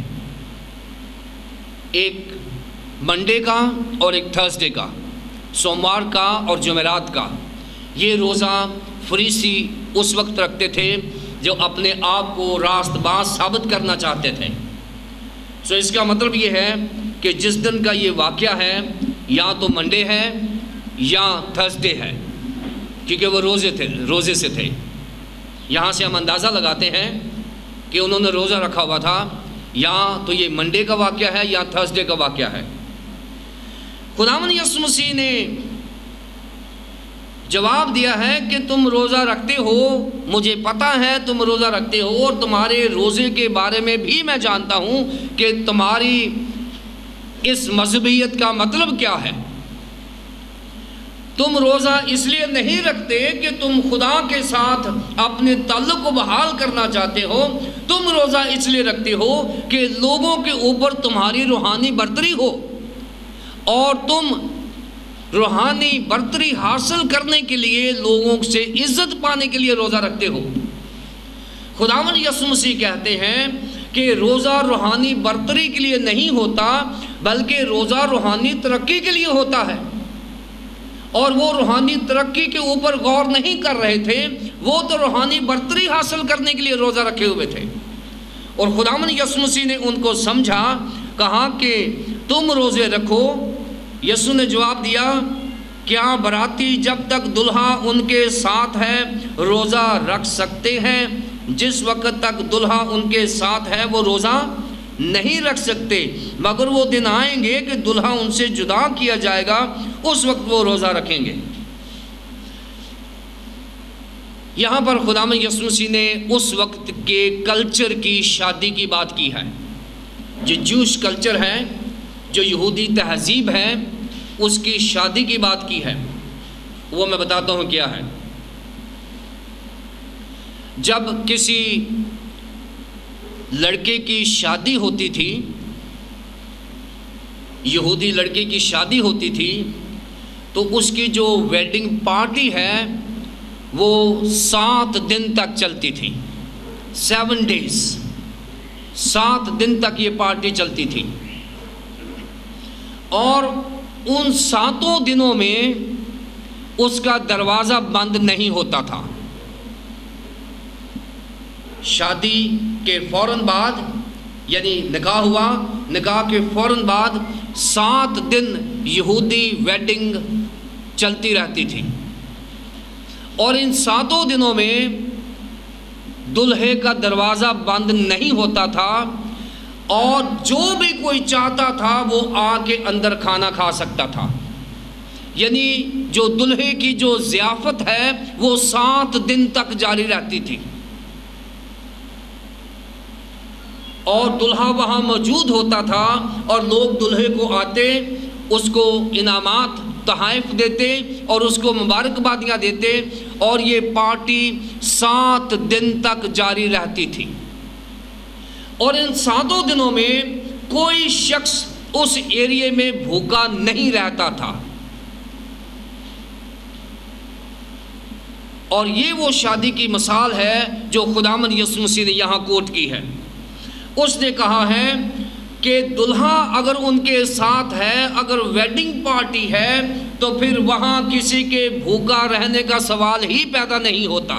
ایک منڈے کا اور ایک تھرسڈے کا، سوموار کا اور جمعرات کا۔ یہ روزہ فریسی اس وقت رکھتے تھے جو اپنے آپ کو راست باز ثابت کرنا چاہتے تھے۔ اس کا مطلب یہ ہے کہ جس دن کا یہ واقعہ ہے یا تو منڈے ہے یا تھرسڈے ہے، کیونکہ وہ روزے سے تھے۔ یہاں سے ہم اندازہ لگاتے ہیں کہ انہوں نے روزہ رکھا ہوا تھا، یا تو یہ منڈے کا واقعہ ہے یا تھرسڈے کا واقعہ ہے۔ خداوند یسوع مسیح نے جواب دیا ہے کہ تم روزہ رکھتے ہو، مجھے پتہ ہے تم روزہ رکھتے ہو، اور تمہارے روزے کے بارے میں بھی میں جانتا ہوں کہ تمہاری اس مذہبیت کا مطلب کیا ہے۔ تم روزہ اس لیے نہیں رکھتے کہ تم خدا کے ساتھ اپنے تعلق کو بحال کرنا چاہتے ہو، تم روزہ اس لیے رکھتے ہو کہ لوگوں کے اوپر تمہاری روحانی برتری ہو، اور تم روحانی برتری حاصل کرنے کے لیے، لوگوں سے عزت پانے کے لیے روزہ رکھتے ہو۔ خداوند یسوع مسیح کہتے ہیں کہ روزہ روحانی برتری کے لیے نہیں ہوتا، بلکہ روزہ روحانی ترقی کے لیے ہوتا ہے، اور وہ روحانی ترقی کے اوپر غور نہیں کر رہے تھے، وہ تو روحانی برتری حاصل کرنے کے لیے روزہ رکھے ہوئے تھے۔ اور خداوند یسوع مسیح نے ان کو سمجھا، کہا کہ تم روزے رکھو۔ یسوع نے جواب دیا، کیا براتی جب تک دلہا ان کے ساتھ ہے روزہ رکھ سکتے ہیں؟ جس وقت تک دلہا ان کے ساتھ ہے وہ روزہ نہیں رکھ سکتے، مگر وہ دن آئیں گے کہ دلہا ان سے جدا کیا جائے گا، اس وقت وہ روزہ رکھیں گے۔ یہاں پر خداوند یسوع مسیح نے اس وقت کے کلچر کی شادی کی بات کی ہے۔ جو جوش کلچر ہے، جو یہودی تہذیب ہے، اس کی شادی کی بات کی ہے۔ وہ میں بتاتا ہوں کیا ہے۔ جب کسی لڑکے کی شادی ہوتی تھی، یہودی لڑکے کی شادی ہوتی تھی، تو اس کی جو ویڈنگ پارٹی ہے وہ 7 دن تک چلتی تھی۔ 7 days، 7 دن تک یہ پارٹی چلتی تھی، اور ان 7 دنوں میں اس کا دروازہ بند نہیں ہوتا تھا۔ شادی کے فوراً بعد، یعنی نکاح ہوا، نکاح کے فوراً بعد 7 دن یہودی ویڈنگ چلتی رہتی تھی، اور ان 7 دنوں میں دلہے کا دروازہ بند نہیں ہوتا تھا، اور جو بھی کوئی چاہتا تھا وہ آ کے اندر کھانا کھا سکتا تھا۔ یعنی جو دلہے کی جو ضیافت ہے وہ 7 دن تک جاری رہتی تھی، اور دلہا وہاں موجود ہوتا تھا، اور لوگ دلہے کو آتے، اس کو انعامات تحائف دیتے اور اس کو مبارکبادیاں دیتے، اور یہ پارٹی 7 دن تک جاری رہتی تھی۔ اور ان 7 دنوں میں کوئی شخص اس ایریے میں بھوکا نہیں رہتا تھا۔ اور یہ وہ شادی کی مثال ہے جو خداوند یسوع مسیح نے یہاں کوٹ کی ہے۔ اس نے کہا ہے کہ دلہا اگر ان کے ساتھ ہے، اگر ویڈنگ پارٹی ہے، تو پھر وہاں کسی کے بھوکا رہنے کا سوال ہی پیدا نہیں ہوتا۔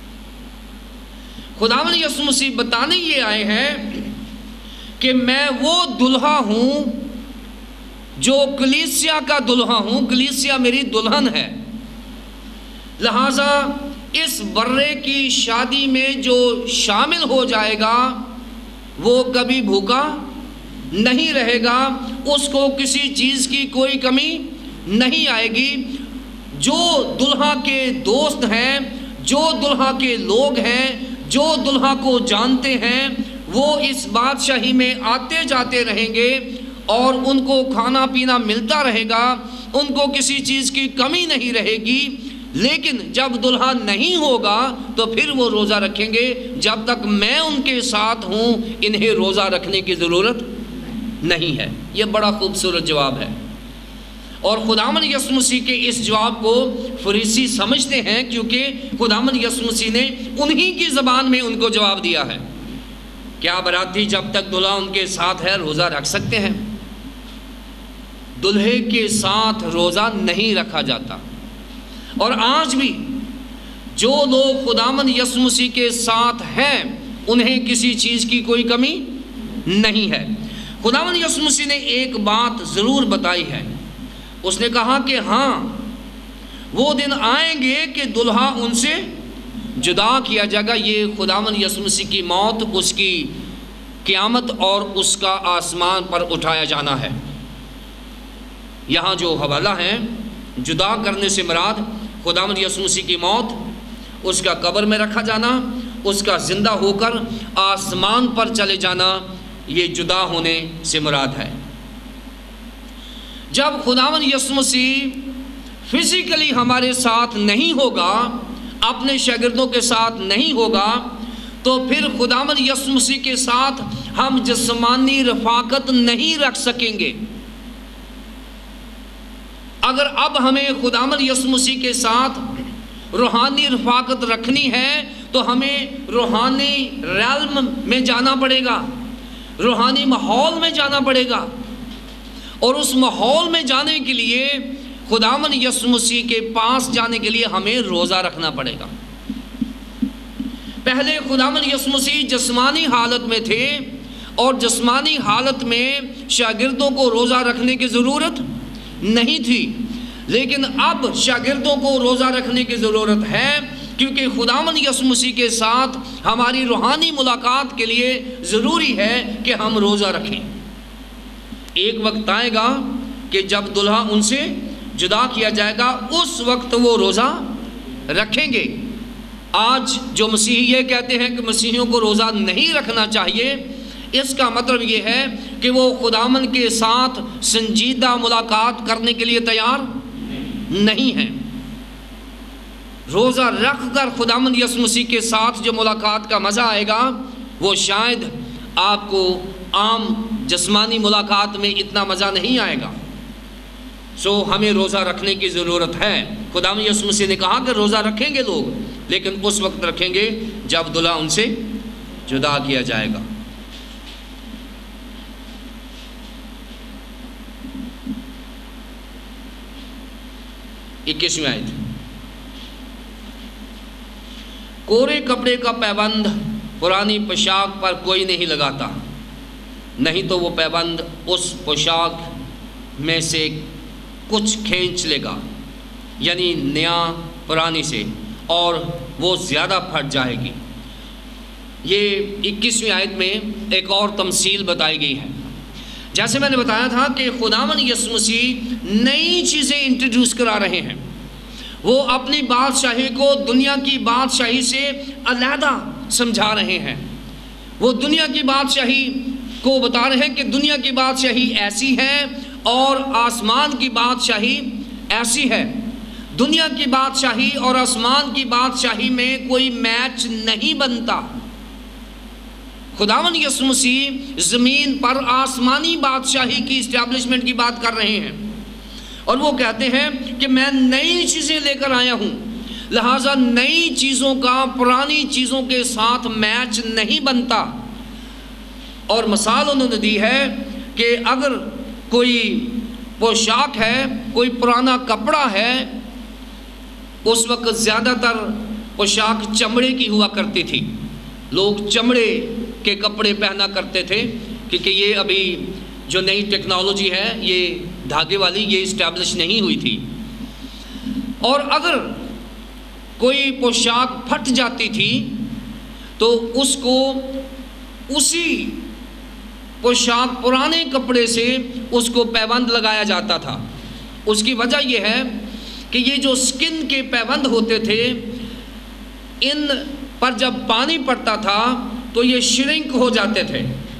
خداوند یسوع مسیح بتانے یہ آئے ہیں کہ میں وہ دلہا ہوں جو کلیسیا کا دلہا ہوں، کلیسیا میری دلہن ہے، لہٰذا اس برے کی شادی میں جو شامل ہو جائے گا وہ کبھی بھوکا نہیں رہے گا، اس کو کسی چیز کی کوئی کمی نہیں آئے گی۔ جو دلہا کے دوست ہیں، جو دلہا کے لوگ ہیں، جو دلہا کو جانتے ہیں، وہ اس بادشاہی میں آتے جاتے رہیں گے، اور ان کو کھانا پینا ملتا رہے گا، ان کو کسی چیز کی کمی نہیں رہے گی۔ لیکن جب دلہا نہیں ہوگا تو پھر وہ روزہ رکھیں گے۔ جب تک میں ان کے ساتھ ہوں انہیں روزہ رکھنے کی ضرورت نہیں ہے۔ یہ بڑا خوبصورت جواب ہے، اور خداوند یسوع مسیح کے اس جواب کو فریسی سمجھتے ہیں، کیونکہ خداوند یسوع مسیح نے انہی کی زبان میں ان کو جواب دیا ہے۔ کیا باراتی جب تک دلہا ان کے ساتھ ہے روزہ رکھ سکتے ہیں؟ دلہے کے ساتھ روزہ نہیں رکھا جاتا۔ اور آج بھی جو لوگ خداوند یسوع مسیح کے ساتھ ہیں انہیں کسی چیز کی کوئی کمی نہیں ہے۔ خداوند یسوع مسیح نے ایک بات ضرور بتائی ہے، اس نے کہا کہ ہاں وہ دن آئیں گے کہ دلہا ان سے جدا کیا جائے گا۔ یہ خداوند یسوع مسیح کی موت، اس کی قیامت اور اس کا آسمان پر اٹھایا جانا ہے۔ یہاں جو حوالہ ہیں جدا کرنے سے مراد خداوند یسوع مسیح کی موت، اس کا قبر میں رکھا جانا، اس کا زندہ ہو کر آسمان پر چلے جانا، یہ جدا ہونے سے مراد ہے۔ جب خداوند یسوع مسیح فزیکلی ہمارے ساتھ نہیں ہوگا، اپنے شاگردوں کے ساتھ نہیں ہوگا، تو پھر خداوند یسوع مسیح کے ساتھ ہم جسمانی رفاقت نہیں رکھ سکیں گے۔ اگر اب ہمیں خداوند یسوع مسیح کے ساتھ روحانی رفاقت رکھنی ہے تو ہمیں روحانی ریلم میں جانا پڑے گا، روحانی ماحول میں جانا پڑے گا، اور اس ماحول میں جانے کے لیے خداوند یسوع مسیح کے پاس جانے کے لیے ہمیں روزہ رکھنا پڑے گا۔ پہلے خداوند یسوع مسیح جسمانی حالت میں تھے، اور جسمانی حالت میں شاگردوں کو روزہ رکھنے کی ضرورت نہیں تھی، لیکن اب شاگردوں کو روزہ رکھنے کی ضرورت ہے، کیونکہ خداوند یسوع مسیح کے ساتھ ہماری روحانی ملاقات کے لیے ضروری ہے کہ ہم روزہ رکھیں۔ ایک وقت آئے گا کہ جب دلہا ان سے جدا کیا جائے گا، اس وقت وہ روزہ رکھیں گے۔ آج جو مسیحی یہ کہتے ہیں کہ مسیحیوں کو روزہ نہیں رکھنا چاہیے، اس کا مطلب یہ ہے کہ وہ خداوند کے ساتھ سنجیدہ ملاقات کرنے کے لیے تیار نہیں ہیں۔ روزہ رکھ کر خداوند یسوع مسیح کے ساتھ جو ملاقات کا مزہ آئے گا وہ شاید آپ کو عام جسمانی ملاقات میں اتنا مزہ نہیں آئے گا۔ ہمیں روزہ رکھنے کی ضرورت ہے۔ خداوند یسوع مسیح نے کہا کہ روزہ رکھیں گے لوگ، لیکن اس وقت رکھیں گے جب دلہا ان سے جدا کیا جائے گا۔ اکیسویں آیت، کورے کپڑے کا پیبند پرانی پوشاک پر کوئی نہیں لگاتا، نہیں تو وہ پیبند اس پوشاک میں سے کچھ کھینچ لے گا، یعنی نیا پرانی سے، اور وہ زیادہ پھٹ جائے گی۔ یہ 21ویں آیت میں ایک اور تمثیل بتائی گئی ہے۔ جیسے میں نے بتایا تھا کہ خداوند یسوع مسیح نئی چیزیں انٹروڈیوس کرا رہے ہیں۔ وہ اپنی بادشاہی کو دنیا کی بادشاہی سے علیحدہ سمجھا رہے ہیں۔ وہ دنیا کی بادشاہی کو بتا رہے ہیں کہ دنیا کی بادشاہی ایسی ہے اور آسمان کی بادشاہی ایسی ہے۔ دنیا کی بادشاہی اور آسمان کی بادشاہی میں کوئی میچ نہیں بنتا۔ خداوند یسوع مسیح زمین پر آسمانی بادشاہی کی اسٹیبلشمنٹ کی بات کر رہے ہیں، اور وہ کہتے ہیں کہ میں نئی چیزیں لے کر آیا ہوں، لہٰذا نئی چیزوں کا پرانی چیزوں کے ساتھ میچ نہیں بنتا۔ اور مثال انہوں نے دی ہے کہ اگر کوئی پوشاک ہے، کوئی پرانا کپڑا ہے، اس وقت زیادہ تر پوشاک چمڑے کی ہوا کرتی تھی، لوگ چمڑے کے کپڑے پہنا کرتے تھے، کیونکہ یہ ابھی جو نئی ٹیکنالوجی ہے یہ دھاگے والی یہ اسٹیبلش نہیں ہوئی تھی۔ اور اگر کوئی پوشاک پھٹ جاتی تھی تو اس کو اسی پوشاک پرانے کپڑے سے اس کو پیبند لگایا جاتا تھا۔ اس کی وجہ یہ ہے کہ یہ جو سکن کے پیبند ہوتے تھے، ان پر جب پانی پڑتا تھا تو یہ شرنک ہو جاتے تھے۔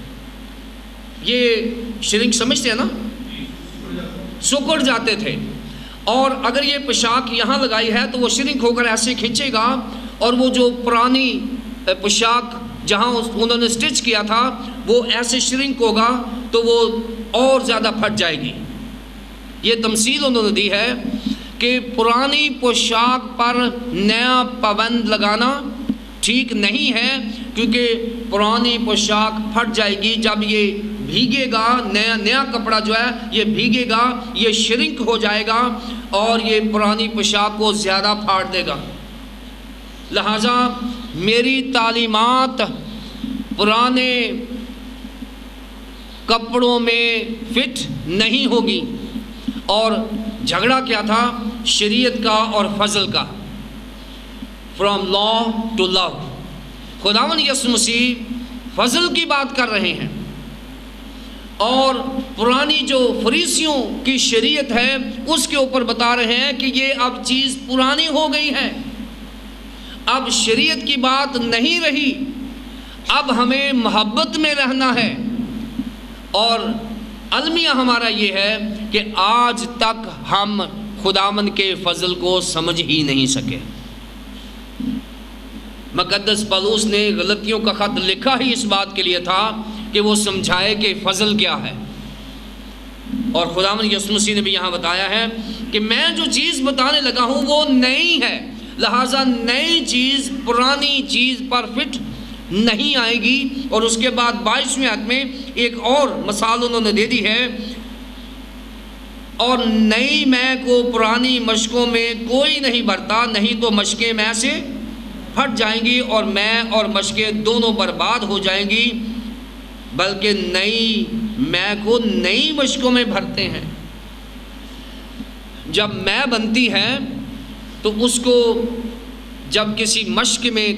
یہ شرنک سمجھتے ہیں نا، سکڑ جاتے تھے۔ اور اگر یہ پوشاک یہاں لگائی ہے تو وہ شرنک ہو کر ایسے کھینچے گا، اور وہ جو پرانی پوشاک جہاں انہوں نے سٹچ کیا تھا وہ ایسے شرنک ہوگا تو وہ اور زیادہ پھٹ جائے گی۔ یہ تمثیل انہوں نے دی ہے کہ پرانی پوشاک پر نیا پابند لگانا ٹھیک نہیں ہے، کیونکہ پرانی پوشاک پھٹ جائے گی جب یہ بھیگے گا۔ نیا کپڑا جو ہے یہ بھیگے گا، یہ شرنک ہو جائے گا اور یہ پرانی پوشاک کو زیادہ پھاڑ دے گا۔ لہٰذا میری تعلیمات پرانے کپڑوں میں فٹ نہیں ہوگی۔ اور جھگڑا کیا تھا؟ شریعت کا اور فضل کا، فرام لا ٹو لو۔ خداوند یسوع مسیح فضل کی بات کر رہے ہیں، اور پرانی جو فریسیوں کی شریعت ہے اس کے اوپر بتا رہے ہیں کہ یہ اب چیز پرانی ہو گئی ہے، اب شریعت کی بات نہیں رہی، اب ہمیں محبت میں رہنا ہے۔ اور المیہ ہمارا یہ ہے کہ آج تک ہم خداوند کے فضل کو سمجھ ہی نہیں سکے۔ مقدس پولس نے غلطیوں کا خط لکھا ہی اس بات کے لیے تھا کہ وہ سمجھائے کہ فضل کیا ہے۔ اور خداوند یسوع مسیح نے بھی یہاں بتایا ہے کہ میں جو چیز بتانے لگا ہوں وہ نئی ہے، لہٰذا نئی چیز پرانی چیز پر فٹ نہیں آئے گی۔ اور اس کے بعد 22ویں آیت میں ایک اور مثال انہوں نے دے دی ہے، اور نئی میں کو پرانی مشکوں میں کوئی نہیں بھرتا، نہیں تو مشکیں میں سے پھٹ جائیں گی اور میں اور مشکیں دونوں برباد ہو جائیں گی، بلکہ نئی میں کو نئی مشکوں میں بھرتے ہیں۔ جب میں بنتی ہے تو اس کو جب کسی مشک میں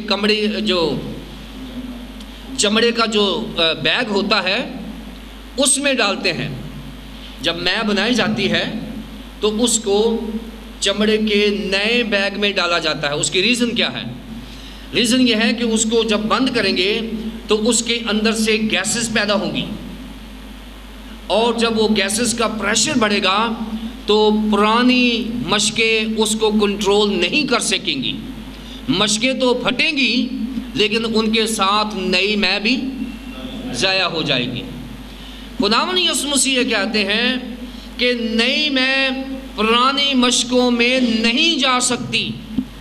چمڑے کا جو بیگ ہوتا ہے اس میں ڈالتے ہیں۔ جب میں بنائی جاتی ہے تو اس کو چمڑے کے نئے بیگ میں ڈالا جاتا ہے۔ اس کی ریزن کیا ہے؟ ریزن یہ ہے کہ اس کو جب بند کریں گے تو اس کے اندر سے گیسز پیدا ہوں گی، اور جب وہ گیسز کا پریشر بڑھے گا تو پرانی مشقیں اس کو کنٹرول نہیں کر سکیں گی. مشقیں تو پھٹیں گی لیکن ان کے ساتھ نئی میں بھی ضائع ہو جائے گی. خداوند یسوع مسیح یہ کہتے ہیں کہ نئی میں پرانی مشقوں میں نہیں جا سکتی.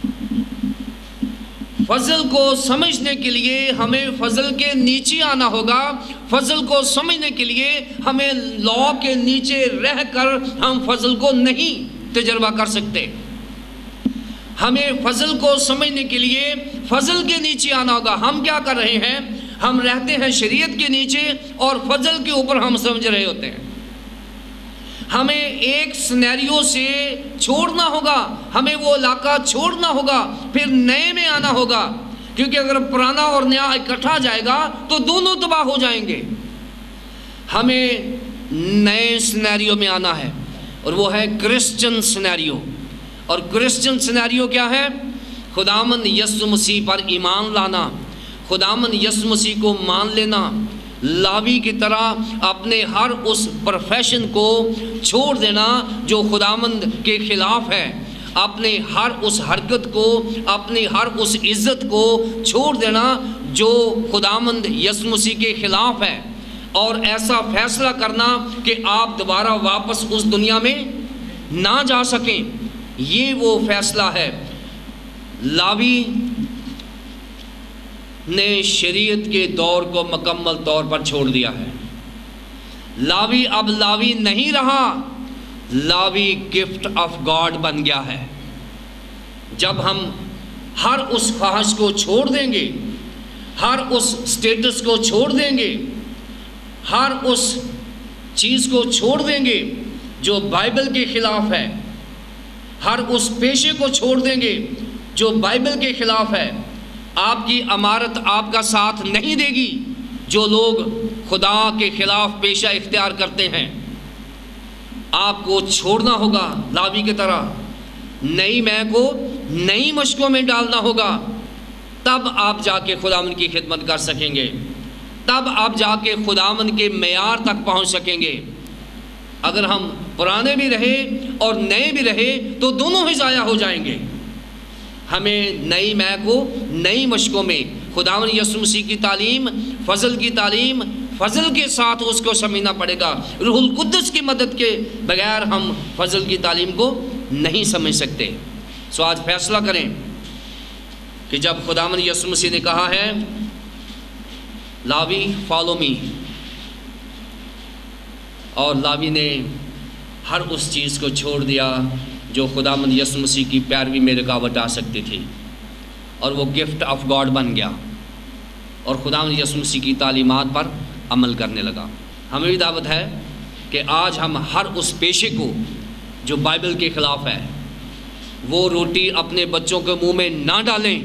فضل کو سمجھنے کے لیے ہمیں فضل کے نیچے آنا ہوگا. فضل کو سمجھنے کے لیے ہمیں لا کے نیچے رہ کر ہم فضل کو نہیں تجربہ کر سکتے. ہمیں فضل کو سمجھنے کے لیے فضل کے نیچے آنا ہوگا. ہم کیا کر رہے ہیں؟ ہم رہتے ہیں شریعت کے نیچے اور فضل کے اوپر ہم سمجھ رہے ہوتے ہیں. ہمیں ایک سینیریو سے چھوڑنا ہوگا, ہمیں وہ علاقہ چھوڑنا ہوگا, پھر نئے میں آنا ہوگا, کیونکہ اگر پرانا اور نیا اکٹھا جائے گا تو دونوں تباہ ہو جائیں گے. ہمیں نئے سینیریو میں آنا ہے اور وہ ہے کرسچن سینیریو. اور کرسچن سینیریو کیا ہے؟ خداوند یسوع مسیح پر ایمان لانا, خداوند یسوع مسیح کو مان لینا, لاوی کی طرح اپنے ہر اس پروفیشن کو چھوڑ دینا جو خداوند کے خلاف ہے, اپنے ہر اس حرکت کو, اپنی ہر اس عزت کو چھوڑ دینا جو خداوند یسوع مسیح کے خلاف ہے, اور ایسا فیصلہ کرنا کہ آپ دوبارہ واپس اس دنیا میں نہ جا سکیں. یہ وہ فیصلہ ہے. لاوی نے شریعت کے دور کو مکمل طور پر چھوڑ دیا ہے. لاوی اب لاوی نہیں رہا, لاوی گفٹ آف گاڈ بن گیا ہے. جب ہم ہر اس خواہش کو چھوڑ دیں گے, ہر اس سٹیٹس کو چھوڑ دیں گے, ہر اس چیز کو چھوڑ دیں گے جو بائبل کے خلاف ہے, ہر اس پیشے کو چھوڑ دیں گے جو بائبل کے خلاف ہے, آپ کی امارت آپ کا ساتھ نہیں دے گی. جو لوگ خدا کے خلاف پیشہ اختیار کرتے ہیں, آپ کو چھوڑنا ہوگا لاوی کی طرح. نئی میں کو نئی مشقوں میں ڈالنا ہوگا, تب آپ جا کے خداوند کی خدمت کر سکیں گے, تب آپ جا کے خداوند کے معیار تک پہنچ سکیں گے. اگر ہم پرانے بھی رہے اور نئے بھی رہے تو دونوں ہی ضائع ہو جائیں گے. ہمیں نئی میں کو نئی مشقوں میں خداوند یسوع مسیح کی تعلیم, فضل کی تعلیم, فضل کے ساتھ اس کو سمجھنا پڑے گا. روح القدس کی مدد کے بغیر ہم فضل کی تعلیم کو نہیں سمجھ سکتے. سو آج فیصلہ کریں کہ جب خداوند یسوع مسیح نے کہا ہے لاوی فالو می, اور لاوی نے ہر اس چیز کو چھوڑ دیا جو خداوند یسوع مسیح کی پیروی میں رکاوٹ آ سکتی تھی, اور وہ گفٹ آف گاڈ بن گیا اور خداوند یسوع مسیح کی تعلیمات پر عمل کرنے لگا. ہمیں بھی دعوت ہے کہ آج ہم ہر اس پیشے کو جو بائبل کے خلاف ہے, وہ روٹی اپنے بچوں کے منہ میں نہ ڈالیں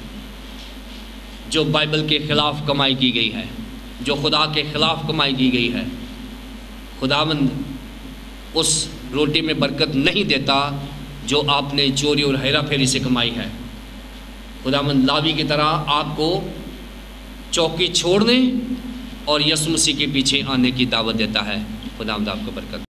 جو بائبل کے خلاف کمائی کی گئی ہے, جو خدا کے خلاف کمائی کی گئی ہے. خداوند اس روٹی میں برکت نہیں دیتا جو آپ نے چوری اور ہیرا پھیری سے کمائی ہے. خداوند لاوی کی طرح آپ کو چوکی چھوڑنے اور یسوع مسیح کے پیچھے آنے کی دعوت دیتا ہے. خداوند آپ کو برکت